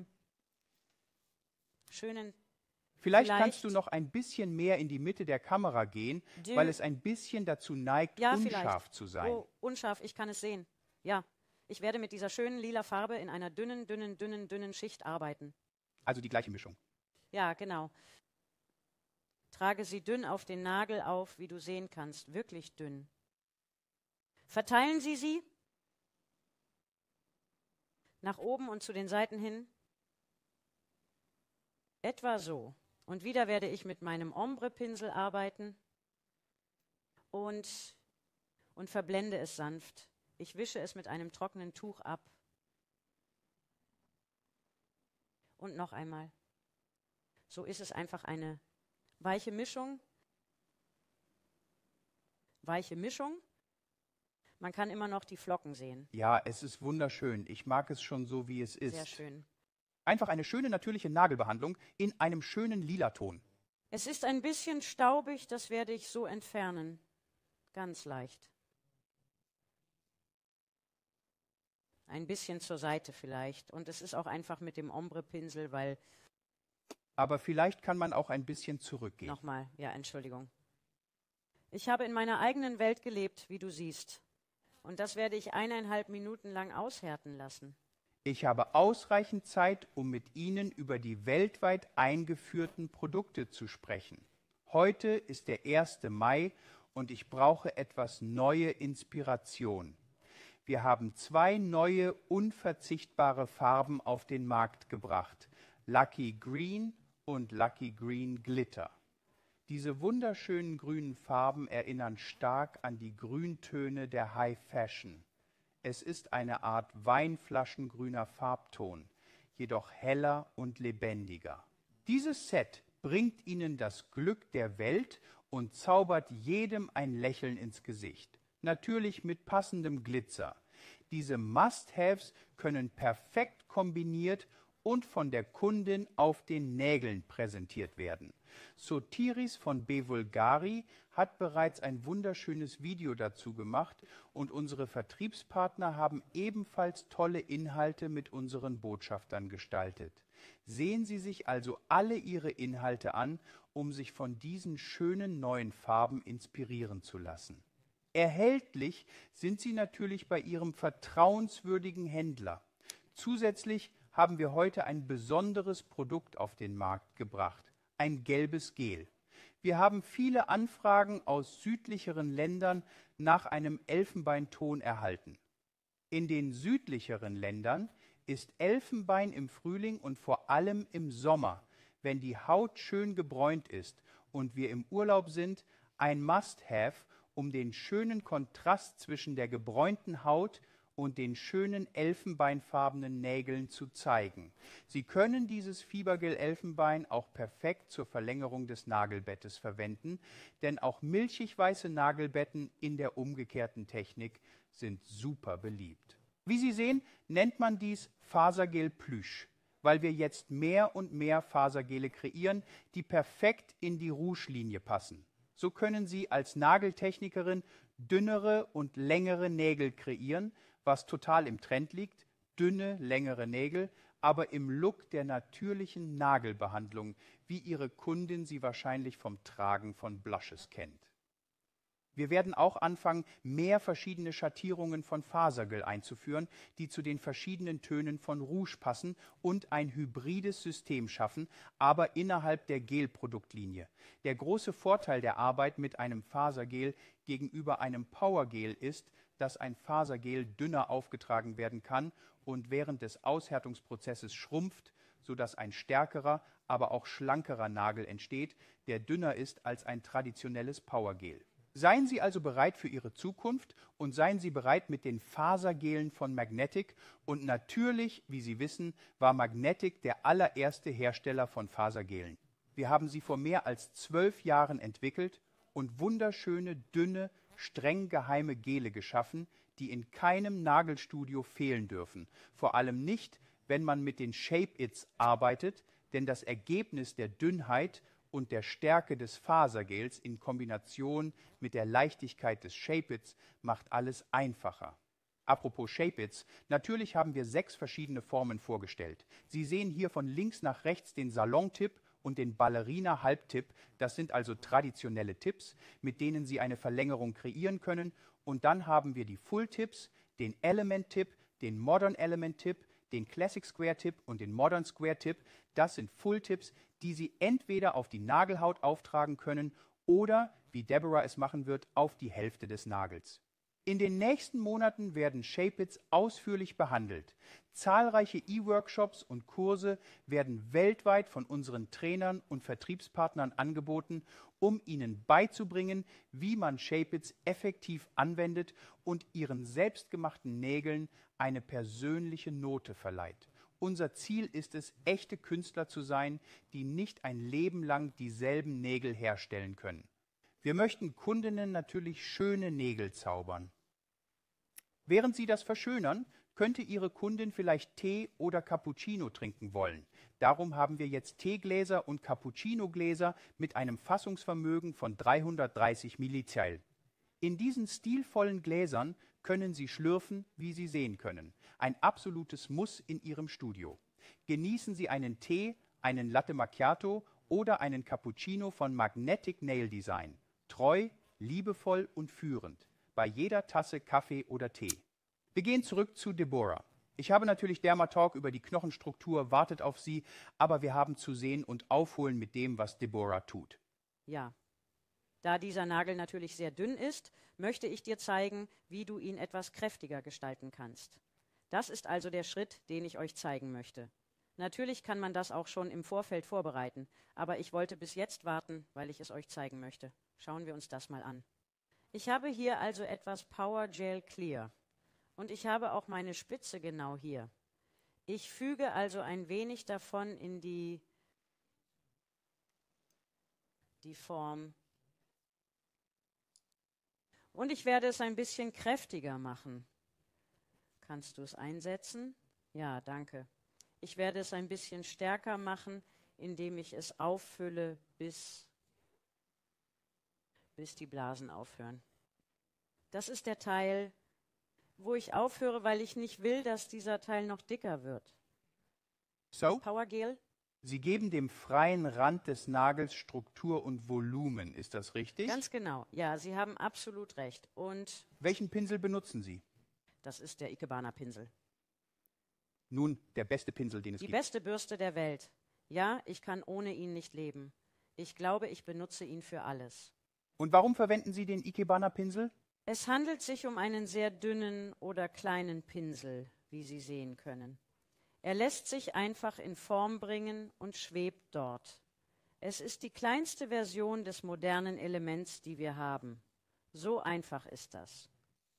schönen...
Vielleicht kannst du noch ein bisschen mehr in die Mitte der Kamera gehen, weil es ein bisschen dazu neigt, unscharf zu sein.
Oh, unscharf, ich kann es sehen. Ja, ich werde mit dieser schönen lila Farbe in einer dünnen Schicht arbeiten.
Also die gleiche Mischung.
Ja, genau. Trage sie dünn auf den Nagel auf, wie du sehen kannst, wirklich dünn. Verteilen Sie sie nach oben und zu den Seiten hin. Etwa so. Und wieder werde ich mit meinem Ombre-Pinsel arbeiten und verblende es sanft. Ich wische es mit einem trockenen Tuch ab. Und noch einmal. So ist es einfach eine weiche Mischung. Weiche Mischung. Man kann immer noch die Flocken sehen.
Ja, es ist wunderschön. Ich mag es schon so, wie es ist.
Sehr schön.
Einfach eine schöne natürliche Nagelbehandlung in einem schönen Lilaton.
Es ist ein bisschen staubig, das werde ich so entfernen. Ganz leicht. Ein bisschen zur Seite vielleicht. Und es ist auch einfach mit dem Ombre-Pinsel, weil...
Aber vielleicht kann man auch ein bisschen zurückgehen.
Nochmal, ja, Entschuldigung. Ich habe in meiner eigenen Welt gelebt, wie du siehst. Und das werde ich 1,5 Minuten lang aushärten lassen.
Ich habe ausreichend Zeit, um mit Ihnen über die weltweit eingeführten Produkte zu sprechen. Heute ist der 1. Mai und ich brauche etwas neue Inspiration. Wir haben 2 neue, unverzichtbare Farben auf den Markt gebracht: Lucky Green und Lucky Green Glitter. Diese wunderschönen grünen Farben erinnern stark an die Grüntöne der High Fashion. Es ist eine Art weinflaschengrüner Farbton, jedoch heller und lebendiger. Dieses Set bringt Ihnen das Glück der Welt und zaubert jedem ein Lächeln ins Gesicht. Natürlich mit passendem Glitzer. Diese Must-Haves können perfekt kombiniert und von der Kundin auf den Nägeln präsentiert werden. Sotiris von Bevulgari hat bereits ein wunderschönes Video dazu gemacht und unsere Vertriebspartner haben ebenfalls tolle Inhalte mit unseren Botschaftern gestaltet. Sehen Sie sich also alle Ihre Inhalte an, um sich von diesen schönen neuen Farben inspirieren zu lassen. Erhältlich sind sie natürlich bei Ihrem vertrauenswürdigen Händler. Zusätzlich haben wir heute ein besonderes Produkt auf den Markt gebracht, ein gelbes Gel. Wir haben viele Anfragen aus südlicheren Ländern nach einem Elfenbeinton erhalten. In den südlicheren Ländern ist Elfenbein im Frühling und vor allem im Sommer, wenn die Haut schön gebräunt ist und wir im Urlaub sind, ein Must-Have, um den schönen Kontrast zwischen der gebräunten Haut und den schönen elfenbeinfarbenen Nägeln zu zeigen. Sie können dieses Fiebergel-Elfenbein auch perfekt zur Verlängerung des Nagelbettes verwenden, denn auch milchig-weiße Nagelbetten in der umgekehrten Technik sind super beliebt. Wie Sie sehen, nennt man dies Fasergel Plüsch, weil wir jetzt mehr und mehr Fasergele kreieren, die perfekt in die Rouge-Linie passen. So können Sie als Nageltechnikerin dünnere und längere Nägel kreieren, was total im Trend liegt, dünne, längere Nägel, aber im Look der natürlichen Nagelbehandlung, wie Ihre Kundin sie wahrscheinlich vom Tragen von Blushes kennt. Wir werden auch anfangen, mehr verschiedene Schattierungen von Fasergel einzuführen, die zu den verschiedenen Tönen von Rouge passen und ein hybrides System schaffen, aber innerhalb der Gel-Produktlinie. Der große Vorteil der Arbeit mit einem Fasergel gegenüber einem Powergel ist, dass ein Fasergel dünner aufgetragen werden kann und während des Aushärtungsprozesses schrumpft, sodass ein stärkerer, aber auch schlankerer Nagel entsteht, der dünner ist als ein traditionelles Powergel. Seien Sie also bereit für Ihre Zukunft und seien Sie bereit mit den Fasergelen von Magnetic. Und natürlich, wie Sie wissen, war Magnetic der allererste Hersteller von Fasergelen. Wir haben sie vor mehr als 12 Jahren entwickelt und wunderschöne, dünne, streng geheime Gele geschaffen, die in keinem Nagelstudio fehlen dürfen. Vor allem nicht, wenn man mit den Shape-Its arbeitet, denn das Ergebnis der Dünnheit und der Stärke des Fasergels in Kombination mit der Leichtigkeit des Shape-Its macht alles einfacher. Apropos Shape-Its, natürlich haben wir 6 verschiedene Formen vorgestellt. Sie sehen hier von links nach rechts den Salon-Tipp und den Ballerina-Halbtipp. Das sind also traditionelle Tipps, mit denen Sie eine Verlängerung kreieren können. Und dann haben wir die Full-Tipps, den Element-Tipp, den Modern Element-Tipp, den Classic Square-Tipp und den Modern Square-Tipp. Das sind Full-Tipps, die Sie entweder auf die Nagelhaut auftragen können oder, wie Deborah es machen wird, auf die Hälfte des Nagels. In den nächsten Monaten werden Shape-Its ausführlich behandelt. Zahlreiche E-Workshops und Kurse werden weltweit von unseren Trainern und Vertriebspartnern angeboten, um Ihnen beizubringen, wie man Shape-Its effektiv anwendet und Ihren selbstgemachten Nägeln eine persönliche Note verleiht. Unser Ziel ist es, echte Künstler zu sein, die nicht ein Leben lang dieselben Nägel herstellen können. Wir möchten Kundinnen natürlich schöne Nägel zaubern. Während Sie das verschönern, könnte Ihre Kundin vielleicht Tee oder Cappuccino trinken wollen. Darum haben wir jetzt Teegläser und Cappuccino-Gläser mit einem Fassungsvermögen von 330 Milliliter. In diesen stilvollen Gläsern können Sie schlürfen, wie Sie sehen können. Ein absolutes Muss in Ihrem Studio. Genießen Sie einen Tee, einen Latte Macchiato oder einen Cappuccino von Magnetic Nail Design. Treu, liebevoll und führend. Bei jeder Tasse Kaffee oder Tee. Wir gehen zurück zu Deborah. Ich habe natürlich Dermatalk über die Knochenstruktur, wartet auf Sie, aber wir haben zu sehen und aufholen mit dem, was Deborah tut.
Ja, da dieser Nagel natürlich sehr dünn ist, möchte ich dir zeigen, wie du ihn etwas kräftiger gestalten kannst. Das ist also der Schritt, den ich euch zeigen möchte. Natürlich kann man das auch schon im Vorfeld vorbereiten, aber ich wollte bis jetzt warten, weil ich es euch zeigen möchte. Schauen wir uns das mal an. Ich habe hier also etwas Power Gel Clear und ich habe auch meine Spitze genau hier. Ich füge also ein wenig davon in die Form und ich werde es ein bisschen kräftiger machen. Kannst du es einsetzen? Ja, danke. Ich werde es ein bisschen stärker machen, indem ich es auffülle, bis die Blasen aufhören. Das ist der Teil, wo ich aufhöre, weil ich nicht will, dass dieser Teil noch dicker wird.
So,
Power Gel?
Sie geben dem freien Rand des Nagels Struktur und Volumen. Ist das richtig?
Ganz genau. Ja, Sie haben absolut recht. Und
Welchen Pinsel benutzen Sie?
das ist der Ikebana-Pinsel.
Nun, der beste Pinsel, den es
Die
gibt.
beste Bürste der Welt. Ja, ich kann ohne ihn nicht leben. Ich glaube, ich benutze ihn für alles.
Und warum verwenden Sie den Ikebana-Pinsel?
Es handelt sich um einen sehr dünnen oder kleinen Pinsel, wie Sie sehen können. Er lässt sich einfach in Form bringen und schwebt dort. Es ist die kleinste Version des modernen Elements, die wir haben. So einfach ist das.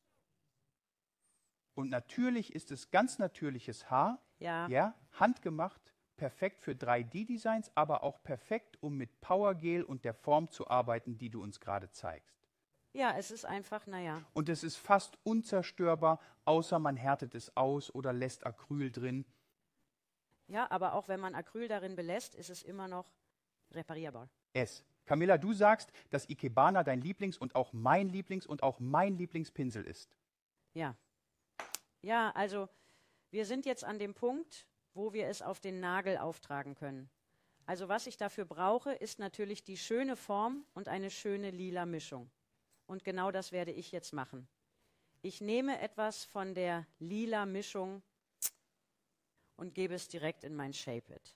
Und natürlich ist es ganz natürliches Haar,
Ja,
handgemacht, perfekt für 3D-Designs, aber auch perfekt, um mit Powergel und der Form zu arbeiten, die du uns gerade zeigst.
ja, es ist einfach, naja.
Und es ist fast unzerstörbar, außer man härtet es aus oder lässt Acryl drin.
Ja, aber auch wenn man Acryl darin belässt, ist es immer noch reparierbar.
Camilla, du sagst, dass Ikebana dein Lieblings- und auch mein Lieblingspinsel ist.
Ja. Ja, also wir sind jetzt an dem Punkt, wo wir es auf den Nagel auftragen können. Also was ich dafür brauche, ist natürlich die schöne Form und eine schöne lila Mischung. Und genau das werde ich jetzt machen. Ich nehme etwas von der lila Mischung und gebe es direkt in mein Shape-It.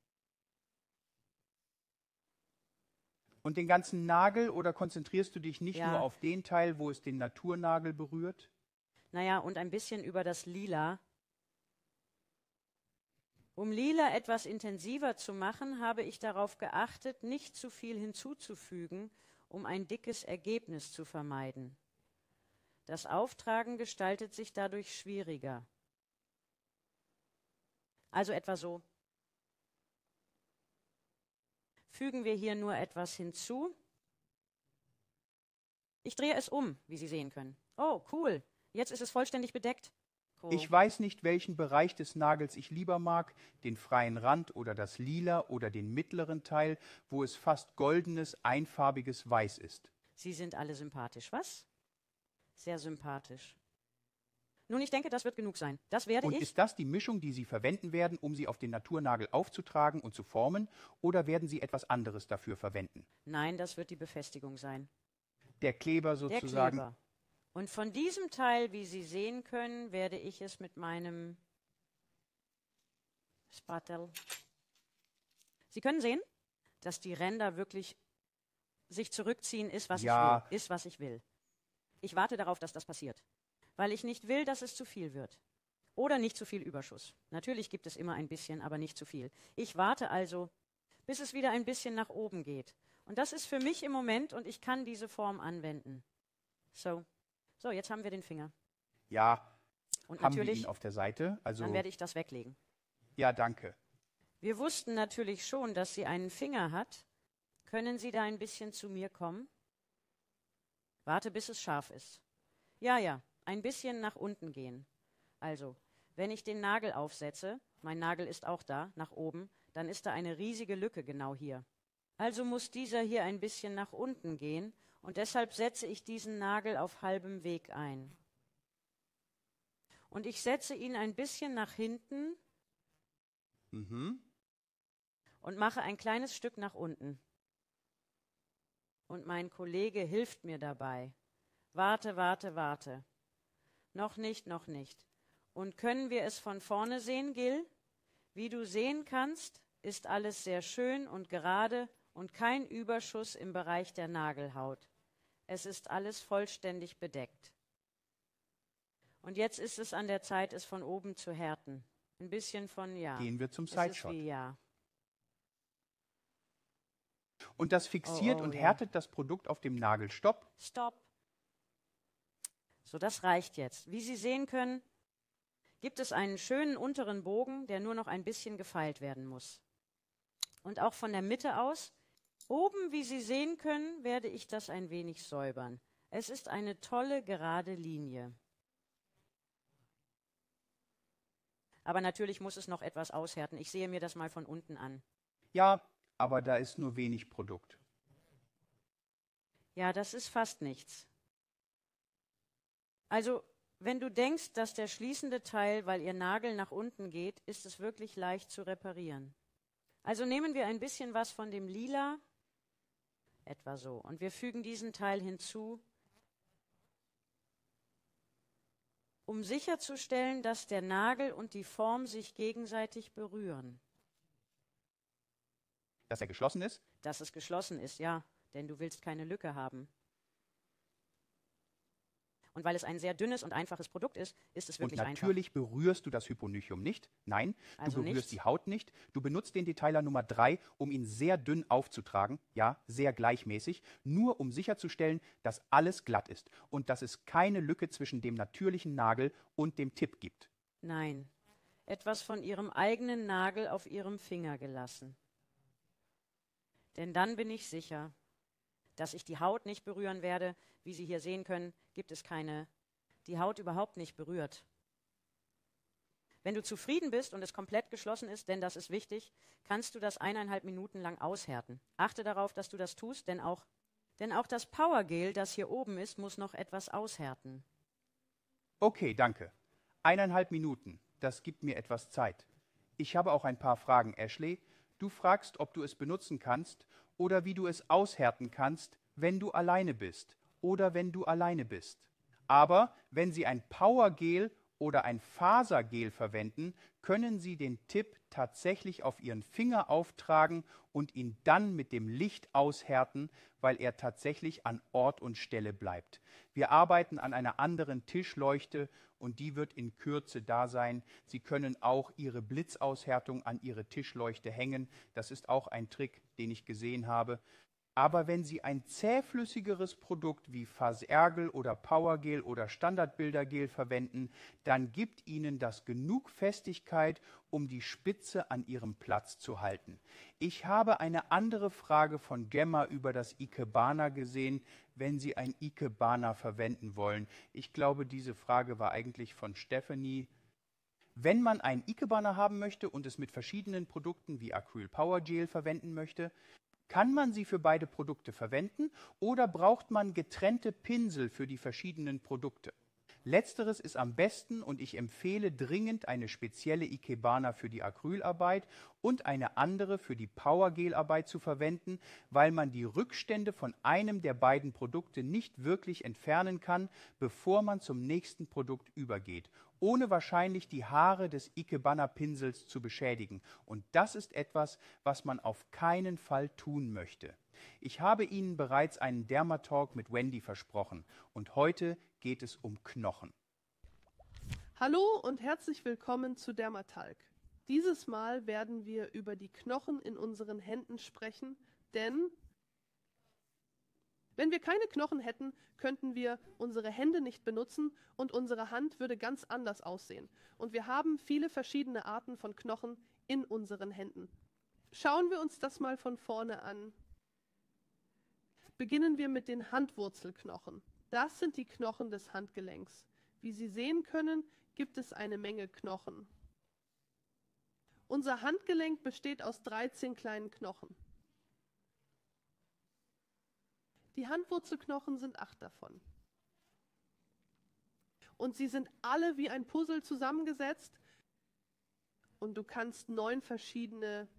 Und den ganzen Nagel oder konzentrierst du dich nicht
Ja.
nur auf den Teil, wo es den Naturnagel berührt?
Naja, und ein bisschen über das Lila. Um Lila etwas intensiver zu machen, habe ich darauf geachtet, nicht zu viel hinzuzufügen, um ein dickes Ergebnis zu vermeiden. Das Auftragen gestaltet sich dadurch schwieriger. Also etwa so. Fügen wir hier nur etwas hinzu. Ich drehe es um, wie Sie sehen können. Oh, cool. Jetzt ist es vollständig bedeckt. Cool.
Ich weiß nicht, welchen Bereich des Nagels ich lieber mag, den freien Rand oder das Lila oder den mittleren Teil, wo es fast goldenes, einfarbiges Weiß ist.
Sie sind alle sympathisch, was? Sehr sympathisch. Nun, ich denke, das wird genug sein. Das werde
Und
ich.
ist das die Mischung, die Sie verwenden werden, um sie auf den Naturnagel aufzutragen und zu formen, oder werden Sie etwas anderes dafür verwenden?
Nein, das wird die Befestigung sein.
Der Kleber
Der
sozusagen.
Kleber. Und von diesem Teil, wie Sie sehen können, werde ich es mit meinem Spatel. Sie können sehen, dass die Ränder wirklich sich zurückziehen, ist, was ich will. Ist, was ich will. Ich warte darauf, dass das passiert, weil ich nicht will, dass es zu viel wird. Oder nicht zu viel Überschuss. Natürlich gibt es immer ein bisschen, aber nicht zu viel. Ich warte also, bis es wieder ein bisschen nach oben geht. Und das ist für mich im Moment, und ich kann diese Form anwenden. So, jetzt haben wir den Finger.
Ja,
Und
haben wir
natürlich,
ihn auf der Seite. Also,
dann werde ich das weglegen.
ja, danke.
Wir wussten natürlich schon, dass sie einen Finger hat. Können Sie da ein bisschen zu mir kommen? Warte, bis es scharf ist. Ja, ein bisschen nach unten gehen. Also, wenn ich den Nagel aufsetze, mein Nagel ist auch da, nach oben, dann ist da eine riesige Lücke genau hier. Also muss dieser hier ein bisschen nach unten gehen und deshalb setze ich diesen Nagel auf halbem Weg ein. Und ich setze ihn ein bisschen nach hinten und mache ein kleines Stück nach unten. Und mein Kollege hilft mir dabei. Warte. Noch nicht. Und können wir es von vorne sehen, Gil? Wie du sehen kannst, ist alles sehr schön und gerade und kein Überschuss im Bereich der Nagelhaut. Es ist alles vollständig bedeckt. Und jetzt ist es an der Zeit, es von oben zu härten. Ein bisschen von ja.
Gehen wir zum
Es ist
Sideshot.
wie ja.
Und das fixiert und
ja.
härtet das Produkt auf dem Nagel. Stopp.
Stopp. So, das reicht jetzt. Wie Sie sehen können, gibt es einen schönen unteren Bogen, der nur noch ein bisschen gefeilt werden muss. Und auch von der Mitte aus, oben, wie Sie sehen können, werde ich das ein wenig säubern. Es ist eine tolle, gerade Linie. Aber natürlich muss es noch etwas aushärten. Ich sehe mir das mal von unten an.
Ja, aber da ist nur wenig Produkt.
Ja, das ist fast nichts. Also, wenn du denkst, dass der schließende Teil, weil ihr Nagel nach unten geht, ist es wirklich leicht zu reparieren. Also nehmen wir ein bisschen was von dem Lila, etwa so, und wir fügen diesen Teil hinzu, um sicherzustellen, dass der Nagel und die Form sich gegenseitig berühren.
Dass er geschlossen ist?
Dass es geschlossen ist, ja, denn du willst keine Lücke haben. Und weil es ein sehr dünnes und einfaches Produkt ist, ist es wirklich
und
einfach.
natürlich berührst du das Hyponychium nicht. Nein,
Also
du berührst
nichts.
die Haut nicht. Du benutzt den Detailer Nummer 3, um ihn sehr dünn aufzutragen. Ja, sehr gleichmäßig. Nur um sicherzustellen, dass alles glatt ist und dass es keine Lücke zwischen dem natürlichen Nagel und dem Tipp gibt.
Nein, etwas von ihrem eigenen Nagel auf ihrem Finger gelassen. Denn dann bin ich sicher, dass ich die Haut nicht berühren werde. Wie Sie hier sehen können, gibt es die Haut überhaupt nicht berührt. Wenn du zufrieden bist und es komplett geschlossen ist, denn das ist wichtig, kannst du das 1,5 Minuten lang aushärten. Achte darauf, dass du das tust, denn auch das Powergel, das hier oben ist, muss noch etwas aushärten.
Okay, danke. 1,5 Minuten. Das gibt mir etwas Zeit. Ich habe auch ein paar Fragen, Ashley. Du fragst, ob du es benutzen kannst oder wie du es aushärten kannst, wenn du alleine bist oder wenn du alleine bist. Aber wenn Sie ein Powergel oder ein Fasergel verwenden, können Sie den Tipp tatsächlich auf Ihren Finger auftragen und ihn dann mit dem Licht aushärten, weil er tatsächlich an Ort und Stelle bleibt. Wir arbeiten an einer anderen Tischleuchte und die wird in Kürze da sein. Sie können auch Ihre Blitzaushärtung an Ihre Tischleuchte hängen. Das ist auch ein Trick, den ich gesehen habe. Aber wenn Sie ein zähflüssigeres Produkt wie Fasergel oder Powergel oder Standardbildergel verwenden, dann gibt Ihnen das genug Festigkeit, um die Spitze an ihrem Platz zu halten. Ich habe eine andere Frage von Gemma über das Ikebana gesehen, wenn Sie ein Ikebana verwenden wollen. Ich glaube, diese Frage war eigentlich von Stephanie. Wenn man ein Ikebana haben möchte und es mit verschiedenen Produkten wie Acryl Power Gel verwenden möchte, kann man sie für beide Produkte verwenden oder braucht man getrennte Pinsel für die verschiedenen Produkte? Letzteres ist am besten und ich empfehle dringend eine spezielle Ikebana für die Acrylarbeit und eine andere für die Powergelarbeit zu verwenden, weil man die Rückstände von einem der beiden Produkte nicht wirklich entfernen kann, bevor man zum nächsten Produkt übergeht, ohne wahrscheinlich die Haare des Ikebana-Pinsels zu beschädigen. Und das ist etwas, was man auf keinen Fall tun möchte. Ich habe Ihnen bereits einen Dermatalk mit Wendy versprochen und heute geht es um Knochen.
Hallo und herzlich willkommen zu Dermatalk. Dieses Mal werden wir über die Knochen in unseren Händen sprechen, denn wenn wir keine Knochen hätten, könnten wir unsere Hände nicht benutzen und unsere Hand würde ganz anders aussehen. Und wir haben viele verschiedene Arten von Knochen in unseren Händen. Schauen wir uns das mal von vorne an. Beginnen wir mit den Handwurzelknochen. Das sind die Knochen des Handgelenks. Wie Sie sehen können, gibt es eine Menge Knochen. Unser Handgelenk besteht aus 13 kleinen Knochen. Die Handwurzelknochen sind 8 davon. Und sie sind alle wie ein Puzzle zusammengesetzt und du kannst 9 verschiedene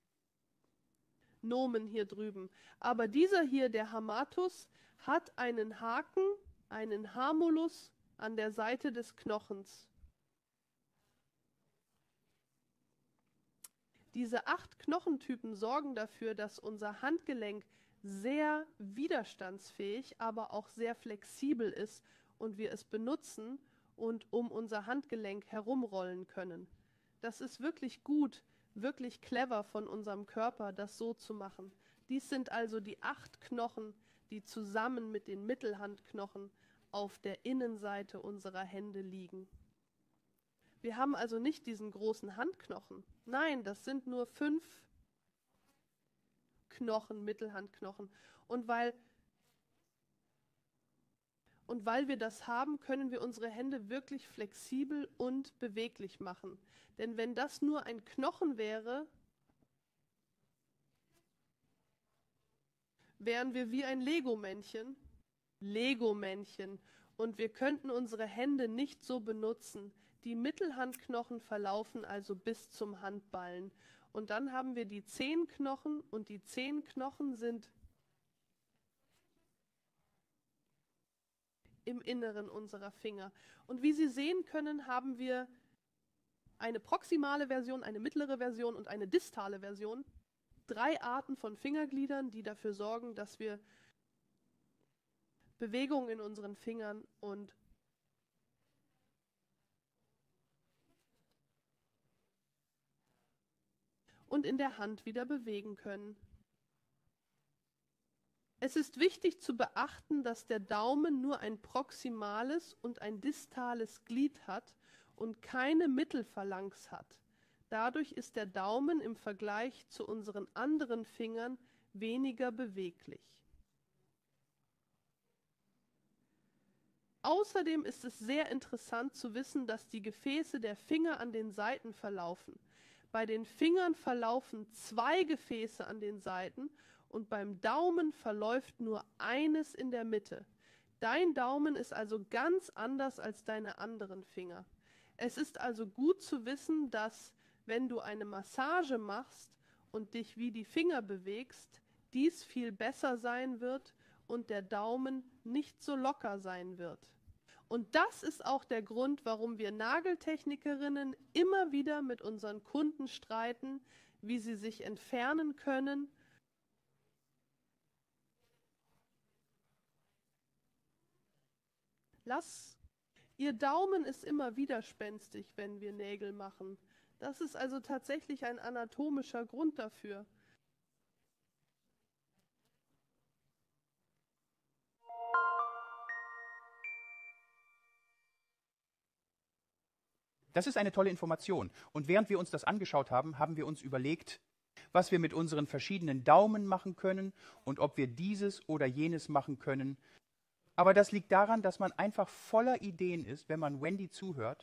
Nomen hier drüben. Aber dieser hier, der Hamatus, hat einen Haken, einen Hamulus an der Seite des Knochens. Diese 8 Knochentypen sorgen dafür, dass unser Handgelenk sehr widerstandsfähig, aber auch sehr flexibel ist und wir es benutzen und um unser Handgelenk herumrollen können. Das ist wirklich gut, wirklich clever von unserem Körper, das so zu machen. Dies sind also die 8 Knochen, die zusammen mit den Mittelhandknochen auf der Innenseite unserer Hände liegen. Wir haben also nicht diesen großen Handknochen. Nein, das sind nur 5 Knochen, Mittelhandknochen. Und weil wir das haben, können wir unsere Hände wirklich flexibel und beweglich machen. Denn wenn das nur ein Knochen wäre, wären wir wie ein Lego-Männchen. Und wir könnten unsere Hände nicht so benutzen. Die Mittelhandknochen verlaufen also bis zum Handballen. Und dann haben wir die Zehenknochen und die Zehenknochen sind im Inneren unserer Finger. Und wie Sie sehen können, haben wir eine proximale Version, eine mittlere Version und eine distale Version. 3 Arten von Fingergliedern, die dafür sorgen, dass wir Bewegungen in unseren Fingern und in der Hand wieder bewegen können. Es ist wichtig zu beachten, dass der Daumen nur ein proximales und ein distales Glied hat und keine Mittelphalanx hat. Dadurch ist der Daumen im Vergleich zu unseren anderen Fingern weniger beweglich. Außerdem ist es sehr interessant zu wissen, dass die Gefäße der Finger an den Seiten verlaufen. Bei den Fingern verlaufen 2 Gefäße an den Seiten und beim Daumen verläuft nur eines in der Mitte. Dein Daumen ist also ganz anders als deine anderen Finger. Es ist also gut zu wissen, dass, wenn du eine Massage machst und dich wie die Finger bewegst, dies viel besser sein wird und der Daumen nicht so locker sein wird. Und das ist auch der Grund, warum wir Nageltechnikerinnen immer wieder mit unseren Kunden streiten, wie sie sich entfernen können. Ihr Daumen ist immer widerspenstig, wenn wir Nägel machen. Das ist also tatsächlich ein anatomischer Grund dafür.
Das ist eine tolle Information. Und während wir uns das angeschaut haben, haben wir uns überlegt, was wir mit unseren verschiedenen Daumen machen können und ob wir dieses oder jenes machen können. Aber das liegt daran, dass man einfach voller Ideen ist, wenn man Wendy zuhört.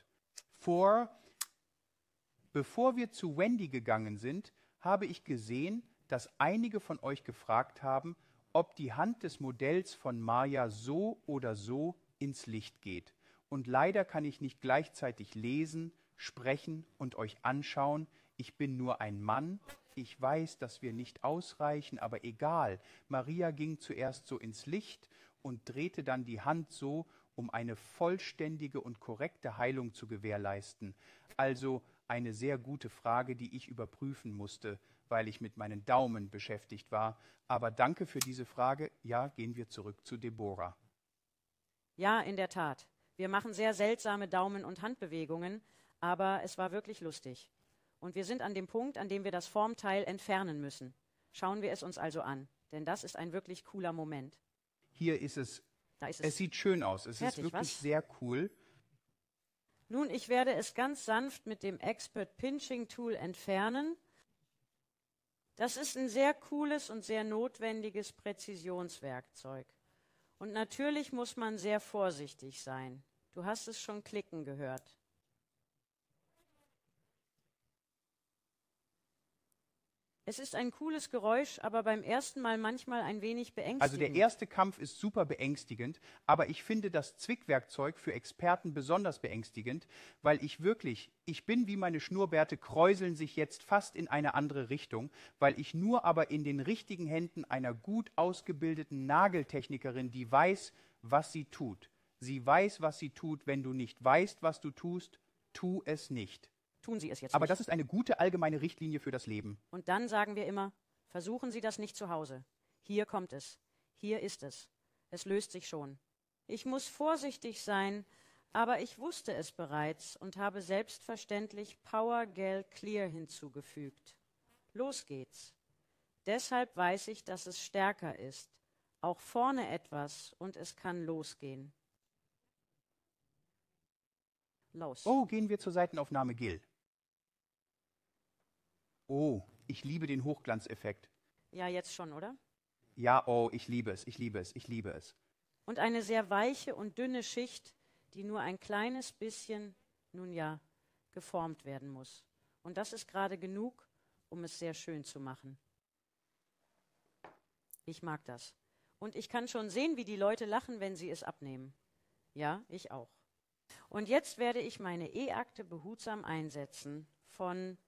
Bevor wir zu Wendy gegangen sind, habe ich gesehen, dass einige von euch gefragt haben, ob die Hand des Modells von Maja so oder so ins Licht geht. Und leider kann ich nicht gleichzeitig lesen, sprechen und euch anschauen. Ich bin nur ein Mann. Ich weiß, dass wir nicht ausreichen, aber egal. Maria ging zuerst so ins Licht und drehte dann die Hand so, um eine vollständige und korrekte Heilung zu gewährleisten. Also eine sehr gute Frage, die ich überprüfen musste, weil ich mit meinen Daumen beschäftigt war. Aber danke für diese Frage. Ja, gehen wir zurück zu Deborah.
Ja, in der Tat. Wir machen sehr seltsame Daumen- und Handbewegungen, aber es war wirklich lustig. Und wir sind an dem Punkt, an dem wir das Formteil entfernen müssen. Schauen wir es uns also an, denn das ist ein wirklich cooler Moment.
Hier ist es.
Da ist
Es sieht schön aus. Es
fertig,
ist wirklich
was?
sehr cool.
Nun, ich werde es ganz sanft mit dem Expert Pinching Tool entfernen. Das ist ein sehr cooles und sehr notwendiges Präzisionswerkzeug. Und natürlich muss man sehr vorsichtig sein. Du hast es schon klicken gehört. Es ist ein cooles Geräusch, aber beim ersten Mal manchmal ein wenig beängstigend.
Also der erste Kampf ist super beängstigend, aber ich finde das Zwickwerkzeug für Experten besonders beängstigend, weil ich bin wie meine Schnurrbärte, kräuseln sich jetzt fast in eine andere Richtung, weil ich nur aber in den richtigen Händen einer gut ausgebildeten Nageltechnikerin, die weiß, was sie tut. Sie weiß, was sie tut. Wenn du nicht weißt, was du tust, tu es nicht.
Tun Sie es jetzt
Aber
nicht.
das ist eine gute allgemeine Richtlinie für das Leben.
Und dann sagen wir immer, versuchen Sie das nicht zu Hause. Hier kommt es. Hier ist es. Es löst sich schon. Ich muss vorsichtig sein, Aber ich wusste es bereits und habe selbstverständlich Power Gel Clear hinzugefügt. Los geht's. Deshalb weiß ich, dass es stärker ist. Auch vorne etwas und es kann losgehen. Los.
Oh, gehen wir zur Seitenaufnahme Gil. Oh, ich liebe den Hochglanzeffekt.
Ja, jetzt schon, oder?
Ja, oh, ich liebe es, ich liebe es, ich liebe es.
Und eine sehr weiche und dünne Schicht, die nur ein kleines bisschen, nun ja, geformt werden muss. Und das ist gerade genug, um es sehr schön zu machen. Ich mag das. Und ich kann schon sehen, wie die Leute lachen, wenn sie es abnehmen. Ja, ich auch. Und jetzt werde ich meine E-Akte behutsam einsetzen von...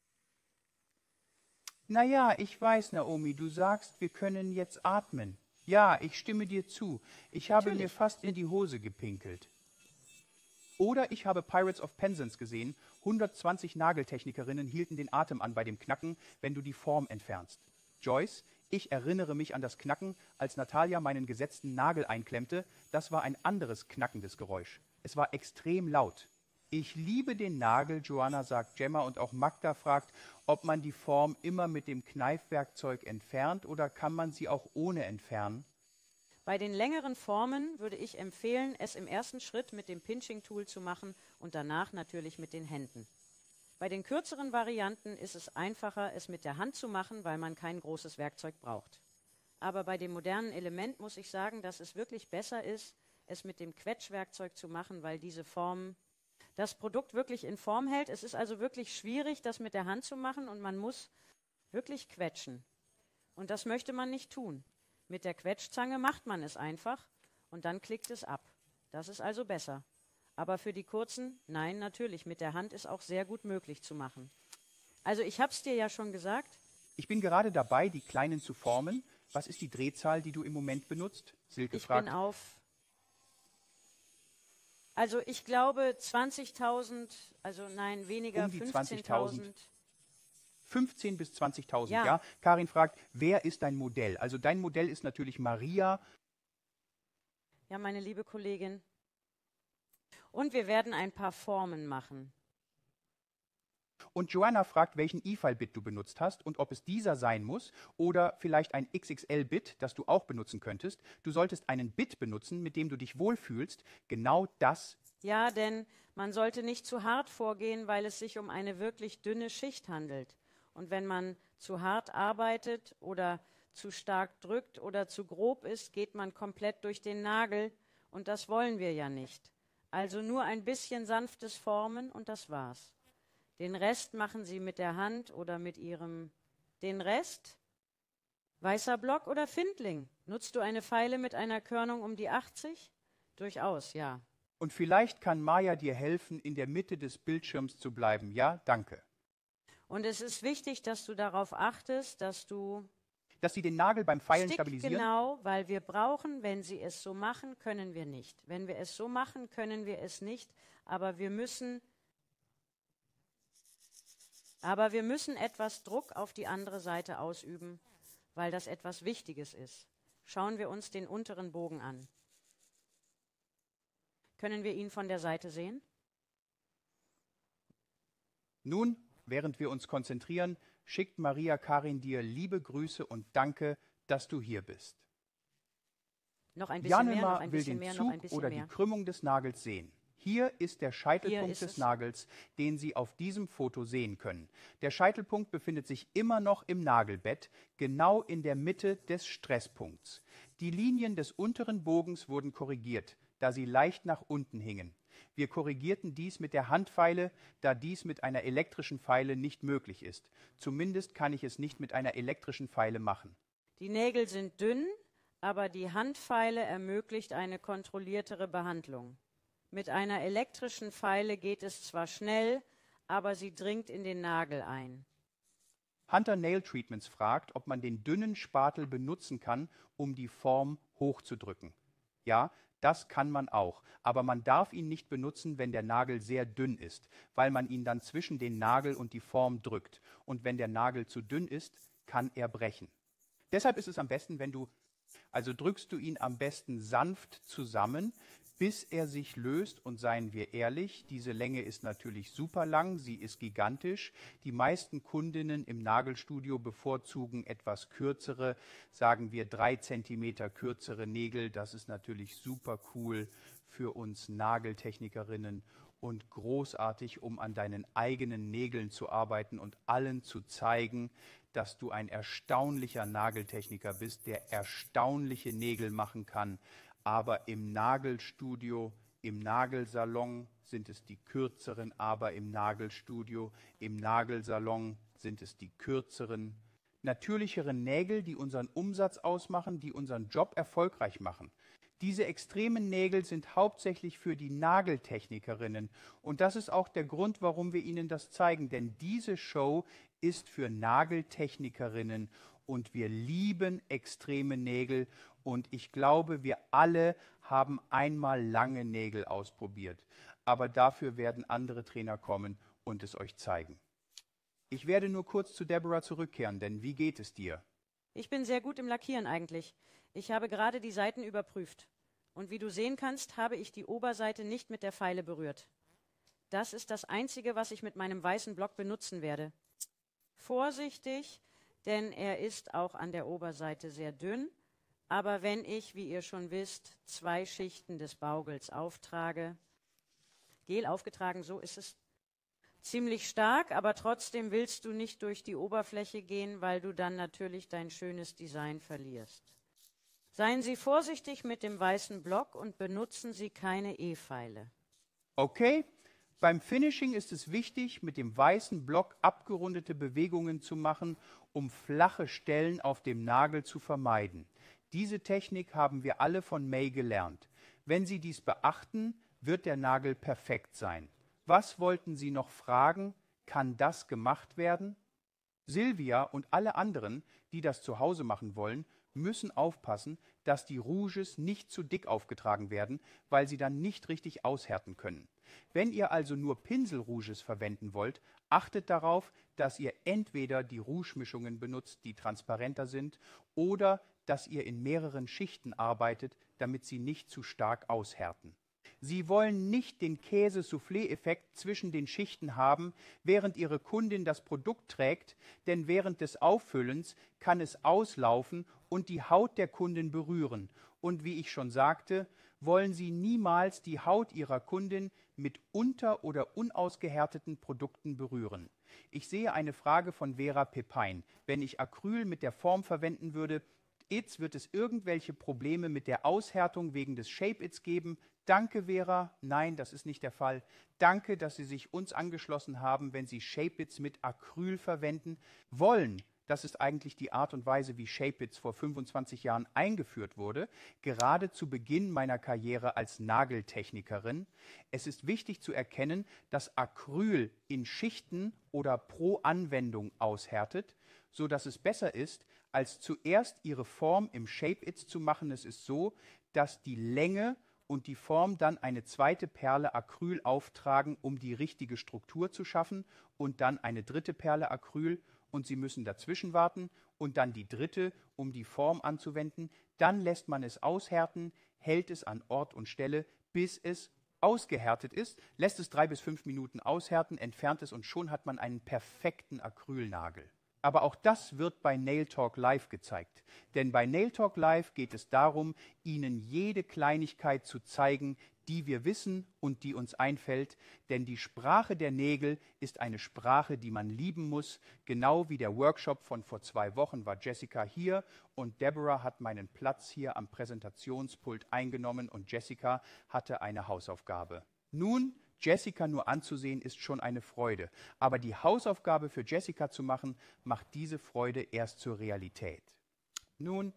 Naja, ich weiß, Naomi, du sagst, wir können jetzt atmen. Ja, ich stimme dir zu. Ich habe mir fast in die Hose gepinkelt. Oder ich habe Pirates of Penzance gesehen. 120 Nageltechnikerinnen hielten den Atem an bei dem Knacken, wenn du die Form entfernst. Joyce, ich erinnere mich an das Knacken, als Natalia meinen gesetzten Nagel einklemmte. Das war ein anderes knackendes Geräusch. Es war extrem laut. Ich liebe den Nagel, Joanna, sagt Gemma, und auch Magda fragt, ob man die Form immer mit dem Kneifwerkzeug entfernt oder kann man sie auch ohne entfernen?
Bei den längeren Formen würde ich empfehlen, es im ersten Schritt mit dem Pinching-Tool zu machen und danach natürlich mit den Händen. Bei den kürzeren Varianten ist es einfacher, es mit der Hand zu machen, weil man kein großes Werkzeug braucht. Aber bei dem modernen Element muss ich sagen, dass es wirklich besser ist, es mit dem Quetschwerkzeug zu machen, weil diese Form das Produkt wirklich in Form hält. Es ist also wirklich schwierig, das mit der Hand zu machen und man muss wirklich quetschen. Und das möchte man nicht tun. Mit der Quetschzange macht man es einfach und dann klickt es ab. Das ist also besser. Aber für die kurzen, nein, natürlich, mit der Hand ist auch sehr gut möglich zu machen. Also ich habe es dir ja schon gesagt.
Ich bin gerade dabei, die kleinen zu formen. Was ist die Drehzahl, die du im Moment benutzt? Silke fragt.
Ich bin auf, also ich glaube 20.000, also nein, weniger,
Um die
15.000.
15.000 bis 20.000,
Ja.
ja. Karin fragt, wer ist dein Modell? Also dein Modell ist natürlich Maria.
Ja, meine liebe Kollegin. Und wir werden ein paar Formen machen.
Und Joanna fragt, welchen E-File-Bit du benutzt hast und ob es dieser sein muss oder vielleicht ein XXL-Bit, das du auch benutzen könntest. Du solltest einen Bit benutzen, mit dem du dich wohlfühlst. Genau das.
Ja, denn man sollte nicht zu hart vorgehen, weil es sich um eine wirklich dünne Schicht handelt. Und wenn man zu hart arbeitet oder zu stark drückt oder zu grob ist, geht man komplett durch den Nagel und das wollen wir ja nicht. Also nur ein bisschen sanftes Formen und das war's. Den Rest machen Sie mit der Hand oder mit Ihrem... Den Rest? Weißer Block oder Findling? Nutzt du eine Feile mit einer Körnung um die 80? Durchaus, ja.
Und vielleicht kann Maya dir helfen, in der Mitte des Bildschirms zu bleiben. Ja, danke.
Und es ist wichtig, dass du darauf achtest, dass
sie den Nagel beim Feilen
Stick,
stabilisieren?
genau, weil wir brauchen, wenn Sie es so machen, können wir nicht. Wenn wir es so machen, können wir es nicht. Aber wir müssen etwas Druck auf die andere Seite ausüben, weil das etwas Wichtiges ist. Schauen wir uns den unteren Bogen an. Können wir ihn von der Seite sehen?
Nun, während wir uns konzentrieren, schickt Maria Karin dir liebe Grüße und danke, dass du hier bist.
Noch ein bisschen mehr, noch
Janema
ein
will
bisschen
den
mehr, noch ein
Zug
bisschen
oder
mehr.
die Krümmung des Nagels sehen. Hier ist der Scheitelpunkt
ist
des
es.
Nagels, den Sie auf diesem Foto sehen können. Der Scheitelpunkt befindet sich immer noch im Nagelbett, genau in der Mitte des Stresspunkts. Die Linien des unteren Bogens wurden korrigiert, da sie leicht nach unten hingen. Wir korrigierten dies mit der Handfeile, da dies mit einer elektrischen Feile nicht möglich ist. Zumindest kann ich es nicht mit einer elektrischen Feile machen.
Die Nägel sind dünn, aber die Handfeile ermöglicht eine kontrolliertere Behandlung. Mit einer elektrischen Feile geht es zwar schnell, aber sie dringt in den Nagel ein.
Hunter Nail Treatments fragt, ob man den dünnen Spatel benutzen kann, um die Form hochzudrücken. Ja, das kann man auch, aber man darf ihn nicht benutzen, wenn der Nagel sehr dünn ist, weil man ihn dann zwischen den Nagel und die Form drückt. Und wenn der Nagel zu dünn ist, kann er brechen. Deshalb ist es am besten, drückst du ihn am besten sanft zusammen. bis er sich löst. Und seien wir ehrlich, diese Länge ist natürlich super lang, sie ist gigantisch. Die meisten Kundinnen im Nagelstudio bevorzugen etwas kürzere, sagen wir 3 Zentimeter kürzere Nägel. Das ist natürlich super cool für uns Nageltechnikerinnen und großartig, um an deinen eigenen Nägeln zu arbeiten und allen zu zeigen, dass du ein erstaunlicher Nageltechniker bist, der erstaunliche Nägel machen kann. Aber im Nagelstudio, im Nagelsalon sind es die kürzeren, aber im Nagelstudio, im Nagelsalon sind es die kürzeren, natürlicheren Nägel, die unseren Umsatz ausmachen, die unseren Job erfolgreich machen. Diese extremen Nägel sind hauptsächlich für die Nageltechnikerinnen. Und das ist auch der Grund, warum wir Ihnen das zeigen. Denn diese Show ist für Nageltechnikerinnen und wir lieben extreme Nägel. Und ich glaube, wir alle haben einmal lange Nägel ausprobiert. Aber dafür werden andere Trainer kommen und es euch zeigen. Ich werde nur kurz zu Deborah zurückkehren, denn wie geht es dir?
Ich bin sehr gut im Lackieren eigentlich. Ich habe gerade die Seiten überprüft. Und wie du sehen kannst, habe ich die Oberseite nicht mit der Feile berührt. Das ist das Einzige, was ich mit meinem weißen Block benutzen werde. Vorsichtig, denn er ist auch an der Oberseite sehr dünn. Aber wenn ich, wie ihr schon wisst, 2 Schichten des Baugels auftrage, Gel aufgetragen, so ist es ziemlich stark, aber trotzdem willst du nicht durch die Oberfläche gehen, weil du dann natürlich dein schönes Design verlierst. Seien Sie vorsichtig mit dem weißen Block und benutzen Sie keine E-Feile.
Okay, beim Finishing ist es wichtig, mit dem weißen Block abgerundete Bewegungen zu machen, um flache Stellen auf dem Nagel zu vermeiden. Diese Technik haben wir alle von May gelernt. Wenn Sie dies beachten, wird der Nagel perfekt sein. Was wollten Sie noch fragen? Kann das gemacht werden? Silvia und alle anderen, die das zu Hause machen wollen, müssen aufpassen, dass die Rouges nicht zu dick aufgetragen werden, weil sie dann nicht richtig aushärten können. Wenn ihr also nur Pinselrouges verwenden wollt, achtet darauf, dass ihr entweder die Rouge-Mischungen benutzt, die transparenter sind, oder dass ihr in mehreren Schichten arbeitet, damit sie nicht zu stark aushärten. Sie wollen nicht den Käse-Soufflé-Effekt zwischen den Schichten haben, während Ihre Kundin das Produkt trägt, denn während des Auffüllens kann es auslaufen und die Haut der Kundin berühren. Und wie ich schon sagte, wollen Sie niemals die Haut Ihrer Kundin mit unter- oder unausgehärteten Produkten berühren. Ich sehe eine Frage von Vera Pepin. Wenn ich Acryl mit der Form verwenden würde, wird es irgendwelche Probleme mit der Aushärtung wegen des Shape-Its geben? Danke, Vera. Nein, das ist nicht der Fall. Danke, dass Sie sich uns angeschlossen haben, wenn Sie Shape-Its mit Acryl verwenden wollen. Das ist eigentlich die Art und Weise, wie Shape-Its vor 25 Jahren eingeführt wurde, gerade zu Beginn meiner Karriere als Nageltechnikerin. Es ist wichtig zu erkennen, dass Acryl in Schichten oder pro Anwendung aushärtet, so dass es besser ist, als zuerst ihre Form im Shape-Its zu machen. Es ist so, dass die Länge und die Form dann eine zweite Perle Acryl auftragen, um die richtige Struktur zu schaffen, und dann eine dritte Perle Acryl, und Sie müssen dazwischen warten, und dann die dritte, um die Form anzuwenden. Dann lässt man es aushärten, hält es an Ort und Stelle, bis es ausgehärtet ist, lässt es 3 bis 5 Minuten aushärten, entfernt es und schon hat man einen perfekten Acrylnagel. Aber auch das wird bei Nail Talk Live gezeigt. Denn bei Nail Talk Live geht es darum, Ihnen jede Kleinigkeit zu zeigen, die wir wissen und die uns einfällt. Denn die Sprache der Nägel ist eine Sprache, die man lieben muss. Genau wie der Workshop von vor 2 Wochen war Jessica hier und Deborah hat meinen Platz hier am Präsentationspult eingenommen und Jessica hatte eine Hausaufgabe. Nun, Jessica nur anzusehen, ist schon eine Freude. Aber die Hausaufgabe für Jessica zu machen, macht diese Freude erst zur Realität. Nun,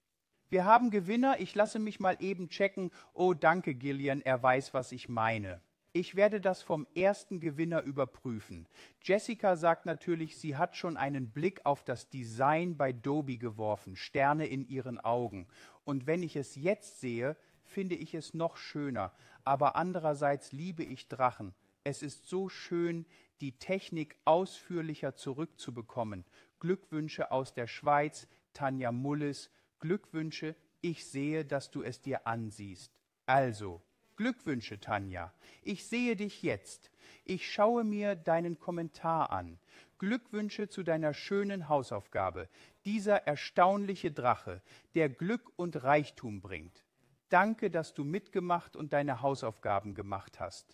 wir haben Gewinner. Ich lasse mich mal eben checken. Oh, danke, Gillian, er weiß, was ich meine. Ich werde das vom ersten Gewinner überprüfen. Jessica sagt natürlich, sie hat schon einen Blick auf das Design bei Doby geworfen, Sterne in ihren Augen. Und wenn ich es jetzt sehe, finde ich es noch schöner. Aber andererseits liebe ich Drachen. Es ist so schön, die Technik ausführlicher zurückzubekommen. Glückwünsche aus der Schweiz, Tanja Mullis. Glückwünsche, ich sehe, dass du es dir ansiehst. Also, Glückwünsche, Tanja. Ich sehe dich jetzt. Ich schaue mir deinen Kommentar an. Glückwünsche zu deiner schönen Hausaufgabe. Dieser erstaunliche Drache, der Glück und Reichtum bringt. Danke, dass du mitgemacht und deine Hausaufgaben gemacht hast.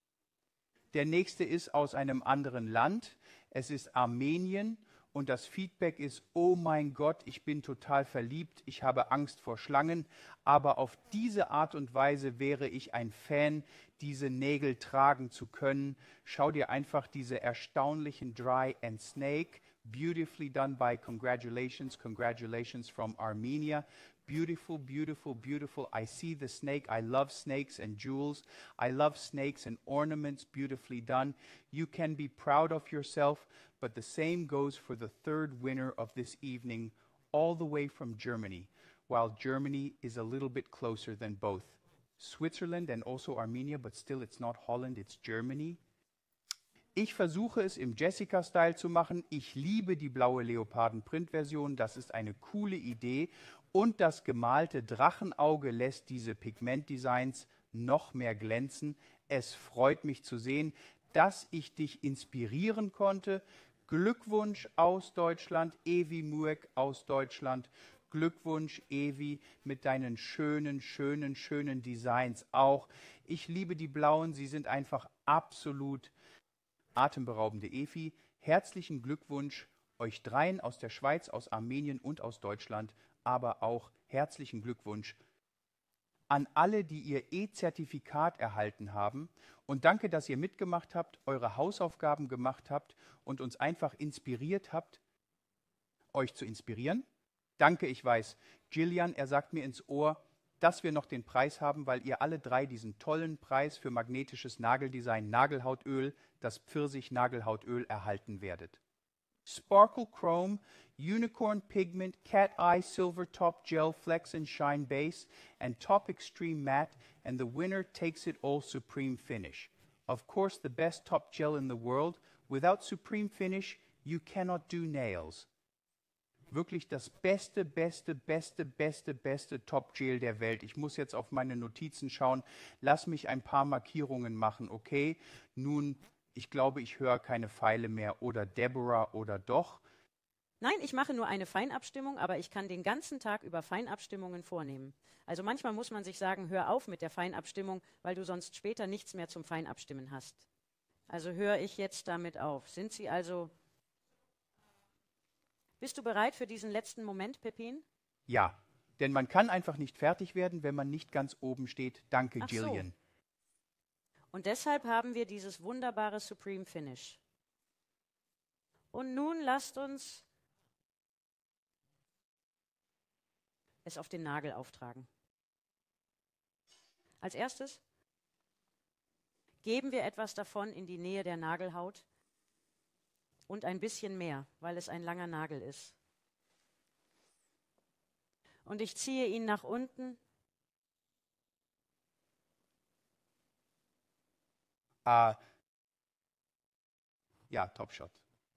Der nächste ist aus einem anderen Land. Es ist Armenien. Und das Feedback ist, oh mein Gott, ich bin total verliebt, ich habe Angst vor Schlangen, aber auf diese Art und Weise wäre ich ein Fan, diese Nägel tragen zu können. Schau dir einfach diese erstaunlichen Dry and Snake, beautifully done by congratulations from Armenia. Beautiful, beautiful, beautiful. I see the snake. I love snakes and jewels. I love snakes and ornaments, beautifully done. You can be proud of yourself, but the same goes for the third winner of this evening, all the way from Germany, while Germany is a little bit closer than both. Switzerland and also Armenia, but still it's not Holland, it's Germany. Ich versuche es im Jessica-Style zu machen. Ich liebe die blaue Leoparden-Print-Version. Das ist eine coole Idee. Und das gemalte Drachenauge lässt diese Pigmentdesigns noch mehr glänzen. Es freut mich zu sehen, dass ich dich inspirieren konnte. Glückwunsch aus Deutschland, Evi Muek aus Deutschland. Glückwunsch, Evi, mit deinen schönen, schönen, schönen Designs auch. Ich liebe die blauen, sie sind einfach absolut atemberaubende Evi. Herzlichen Glückwunsch euch dreien aus der Schweiz, aus Armenien und aus Deutschland, aber auch herzlichen Glückwunsch an alle, die ihr E-Zertifikat erhalten haben. Und danke, dass ihr mitgemacht habt, eure Hausaufgaben gemacht habt und uns einfach inspiriert habt, euch zu inspirieren. Danke, ich weiß, Gillian, er sagt mir ins Ohr, dass wir noch den Preis haben, weil ihr alle drei diesen tollen Preis für magnetisches Nageldesign Nagelhautöl, das Pfirsich-Nagelhautöl, erhalten werdet. Sparkle Chrome, Unicorn Pigment, Cat Eye Silver Top Gel Flex and Shine Base, and Top Extreme Matte, and the winner takes it all Supreme Finish. Of course, the best top gel in the world. Without Supreme Finish, you cannot do nails. Wirklich das beste Top-Gel der Welt. Ich muss jetzt auf meine Notizen schauen. Lass mich ein paar Markierungen machen, okay? Nun, ich glaube, ich höre keine Pfeile mehr. Oder Deborah, oder doch?
Nein, ich mache nur eine Feinabstimmung, aber ich kann den ganzen Tag über Feinabstimmungen vornehmen. Also manchmal muss man sich sagen, hör auf mit der Feinabstimmung, weil du sonst später nichts mehr zum Feinabstimmen hast. Also höre ich jetzt damit auf. Sind Sie also... Bist du bereit für diesen letzten Moment, Pepin?
Ja, denn man kann einfach nicht fertig werden, wenn man nicht ganz oben steht. Danke,
Ach
Gillian.
So. Und deshalb haben wir dieses wunderbare Supreme Finish. Und nun lasst uns es auf den Nagel auftragen. Als erstes geben wir etwas davon in die Nähe der Nagelhaut. Und ein bisschen mehr, weil es ein langer Nagel ist. Und ich ziehe ihn nach unten.
Ja, Top Shot.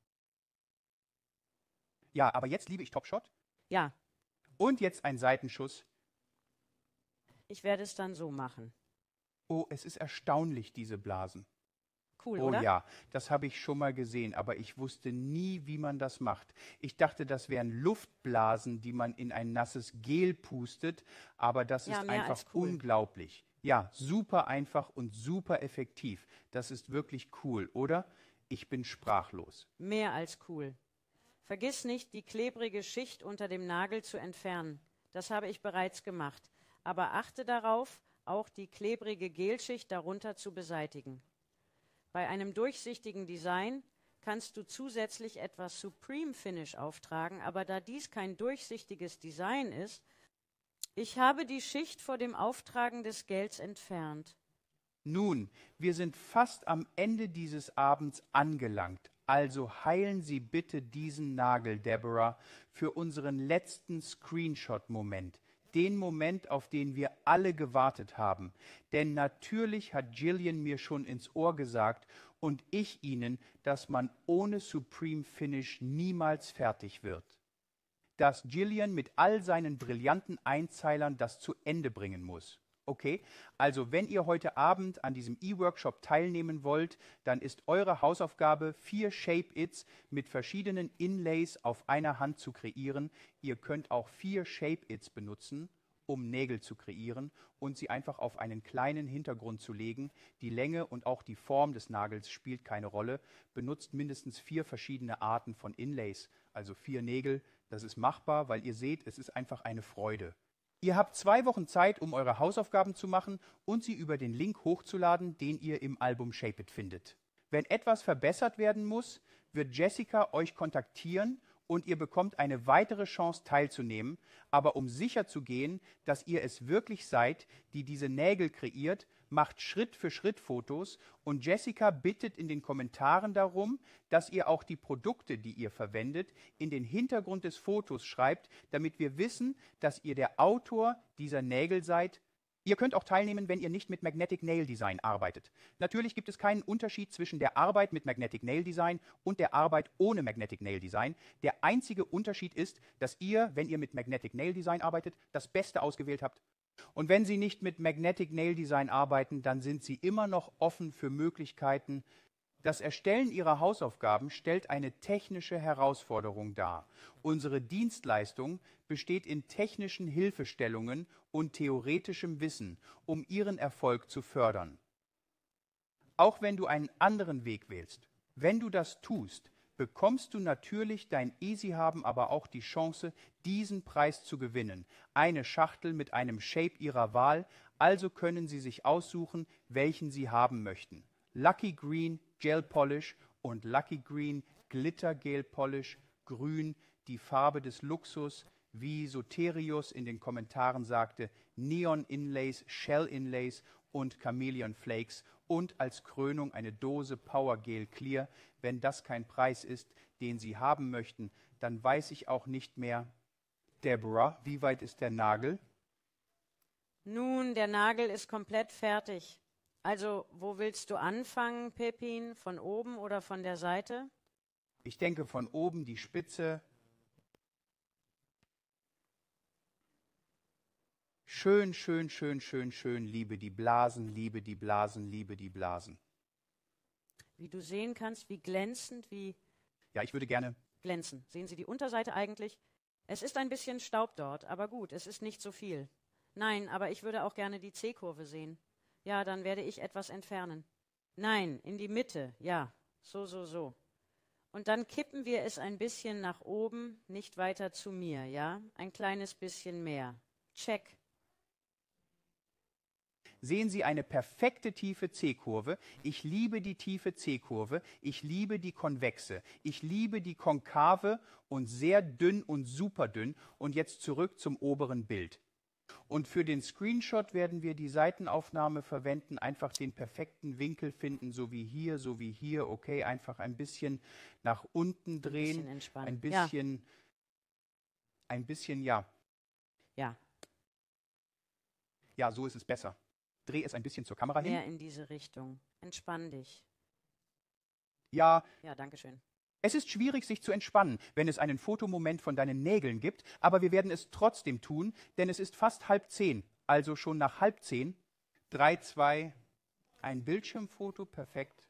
Ja, aber jetzt liebe ich Top Shot.
Ja.
Und jetzt ein Seitenschuss.
Ich werde es dann so machen.
Oh, es ist erstaunlich, diese Blasen.
Cool,
oh
oder?
Ja, das habe ich schon mal gesehen, aber ich wusste nie, wie man das macht. Ich dachte, das wären Luftblasen, die man in ein nasses Gel pustet, aber das ist einfach
cool.
Unglaublich. Ja, super einfach und super effektiv. Das ist wirklich cool, oder? Ich bin sprachlos.
Mehr als cool. Vergiss nicht, die klebrige Schicht unter dem Nagel zu entfernen. Das habe ich bereits gemacht. Aber achte darauf, auch die klebrige Gelschicht darunter zu beseitigen. Bei einem durchsichtigen Design kannst du zusätzlich etwas Supreme Finish auftragen, aber da dies kein durchsichtiges Design ist, ich habe die Schicht vor dem Auftragen des Gels entfernt.
Nun, wir sind fast am Ende dieses Abends angelangt. Also heilen Sie bitte diesen Nagel, Deborah, für unseren letzten Screenshot-Moment. Den Moment, auf den wir alle gewartet haben. Denn natürlich hat Gillian mir schon ins Ohr gesagt und ich Ihnen, dass man ohne Supreme Finish niemals fertig wird. Dass Gillian mit all seinen brillanten Einzeilern das zu Ende bringen muss. Okay, also wenn ihr heute Abend an diesem E-Workshop teilnehmen wollt, dann ist eure Hausaufgabe, 4 Shape-Its mit verschiedenen Inlays auf einer Hand zu kreieren. Ihr könnt auch 4 Shape-Its benutzen, um Nägel zu kreieren und sie einfach auf einen kleinen Hintergrund zu legen. Die Länge und auch die Form des Nagels spielt keine Rolle. Benutzt mindestens 4 verschiedene Arten von Inlays, also 4 Nägel. Das ist machbar, weil ihr seht, es ist einfach eine Freude. Ihr habt 2 Wochen Zeit, um eure Hausaufgaben zu machen und sie über den Link hochzuladen, den ihr im Album Shape It findet. Wenn etwas verbessert werden muss, wird Jessica euch kontaktieren und ihr bekommt eine weitere Chance teilzunehmen. Aber um sicher zu gehen, dass ihr es wirklich seid, die diese Nägel kreiert, macht Schritt für Schritt Fotos und Jessica bittet in den Kommentaren darum, dass ihr auch die Produkte, die ihr verwendet, in den Hintergrund des Fotos schreibt, damit wir wissen, dass ihr der Autor dieser Nägel seid. Ihr könnt auch teilnehmen, wenn ihr nicht mit Magnetic Nail Design arbeitet. Natürlich gibt es keinen Unterschied zwischen der Arbeit mit Magnetic Nail Design und der Arbeit ohne Magnetic Nail Design. Der einzige Unterschied ist, dass ihr, wenn ihr mit Magnetic Nail Design arbeitet, das Beste ausgewählt habt. Und wenn Sie nicht mit Magnetic Nail Design arbeiten, dann sind Sie immer noch offen für Möglichkeiten. Das Erstellen Ihrer Hausaufgaben stellt eine technische Herausforderung dar. Unsere Dienstleistung besteht in technischen Hilfestellungen und theoretischem Wissen, um Ihren Erfolg zu fördern. Auch wenn du einen anderen Weg wählst, wenn du das tust, bekommst du natürlich dein Easy-Haben aber auch die Chance, diesen Preis zu gewinnen. Eine Schachtel mit einem Shape Ihrer Wahl, also können Sie sich aussuchen, welchen Sie haben möchten. Lucky Green Gel Polish und Lucky Green Glitter Gel Polish, grün, die Farbe des Luxus, wie Soterius in den Kommentaren sagte, Neon Inlays, Shell Inlays und Chameleon Flakes und als Krönung eine Dose Power Gel Clear. Wenn das kein Preis ist, den Sie haben möchten, dann weiß ich auch nicht mehr. Deborah, wie weit ist der Nagel?
Nun, der Nagel ist komplett fertig. Also, wo willst du anfangen, Pepin? Von oben oder von der Seite?
Ich denke von oben die Spitze. Schön, schön, schön, schön, schön, liebe die Blasen, liebe die Blasen, liebe die Blasen.
Wie du sehen kannst, wie glänzend, wie
Ja, ich würde gerne.
glänzen. Sehen Sie die Unterseite eigentlich? Es ist ein bisschen Staub dort, aber gut, es ist nicht so viel. Nein, aber ich würde auch gerne die C-Kurve sehen. Ja, dann werde ich etwas entfernen. Nein, in die Mitte, ja, so. Und dann kippen wir es ein bisschen nach oben, nicht weiter zu mir, ja? Ein kleines bisschen mehr. Check.
Sehen Sie eine perfekte tiefe C-Kurve. Ich liebe die tiefe C-Kurve. Ich liebe die konvexe. Ich liebe die konkave und sehr dünn und super dünn. Und jetzt zurück zum oberen Bild. Und für den Screenshot werden wir die Seitenaufnahme verwenden, einfach den perfekten Winkel finden, so wie hier, okay, einfach ein bisschen nach unten drehen,
Ein bisschen entspannen.
ein bisschen, ja.
Ja,
Ja, so ist es besser. Dreh es ein bisschen zur Kamera hin.
mehr in diese Richtung. Entspann dich.
Ja,
Ja, danke schön.
es ist schwierig, sich zu entspannen, wenn es einen Fotomoment von deinen Nägeln gibt, aber wir werden es trotzdem tun, denn es ist fast 9:30, also schon nach 9:30. 3, 2, ein Bildschirmfoto, perfekt.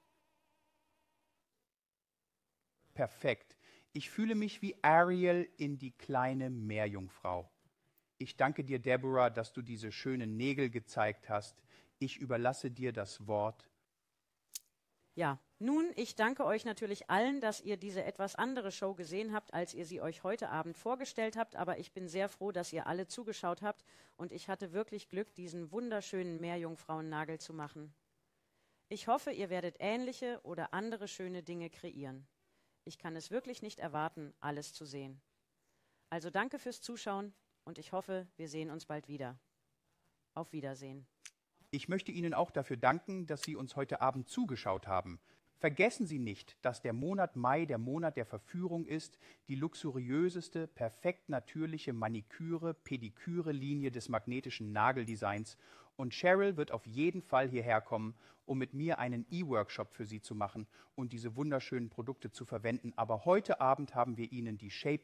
Perfekt. Ich fühle mich wie Ariel in die kleine Meerjungfrau. Ich danke dir, Deborah, dass du diese schönen Nägel gezeigt hast. Ich überlasse dir das Wort.
Ja, nun, ich danke euch natürlich allen, dass ihr diese etwas andere Show gesehen habt, als ihr sie euch heute Abend vorgestellt habt, aber ich bin sehr froh, dass ihr alle zugeschaut habt und ich hatte wirklich Glück, diesen wunderschönen Meerjungfrauennagel zu machen. Ich hoffe, ihr werdet ähnliche oder andere schöne Dinge kreieren. Ich kann es wirklich nicht erwarten, alles zu sehen. Also danke fürs Zuschauen und ich hoffe, wir sehen uns bald wieder. Auf Wiedersehen.
Ich möchte Ihnen auch dafür danken, dass Sie uns heute Abend zugeschaut haben. Vergessen Sie nicht, dass der Monat Mai der Monat der Verführung ist, die luxuriöseste, perfekt natürliche Maniküre-Pediküre-Linie des magnetischen Nageldesigns. Und Cheryl wird auf jeden Fall hierher kommen, um mit mir einen E-Workshop für Sie zu machen und diese wunderschönen Produkte zu verwenden. Aber heute Abend haben wir Ihnen die Shape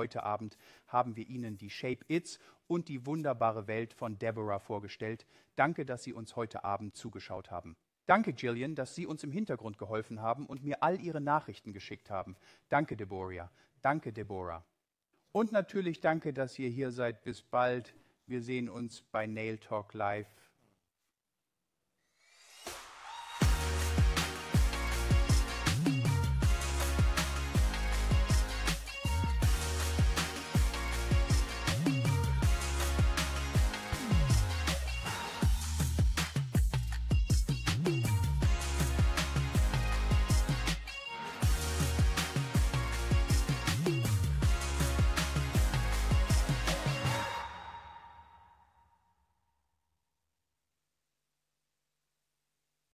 Its und die wunderbare Welt von Deborah vorgestellt. Danke, dass Sie uns heute Abend zugeschaut haben. Danke, Jillian, dass Sie uns im Hintergrund geholfen haben und mir all Ihre Nachrichten geschickt haben. Danke, Deborah. Danke, Deborah. Und natürlich danke, dass ihr hier seid. Bis bald. Wir sehen uns bei Nail Talk Live.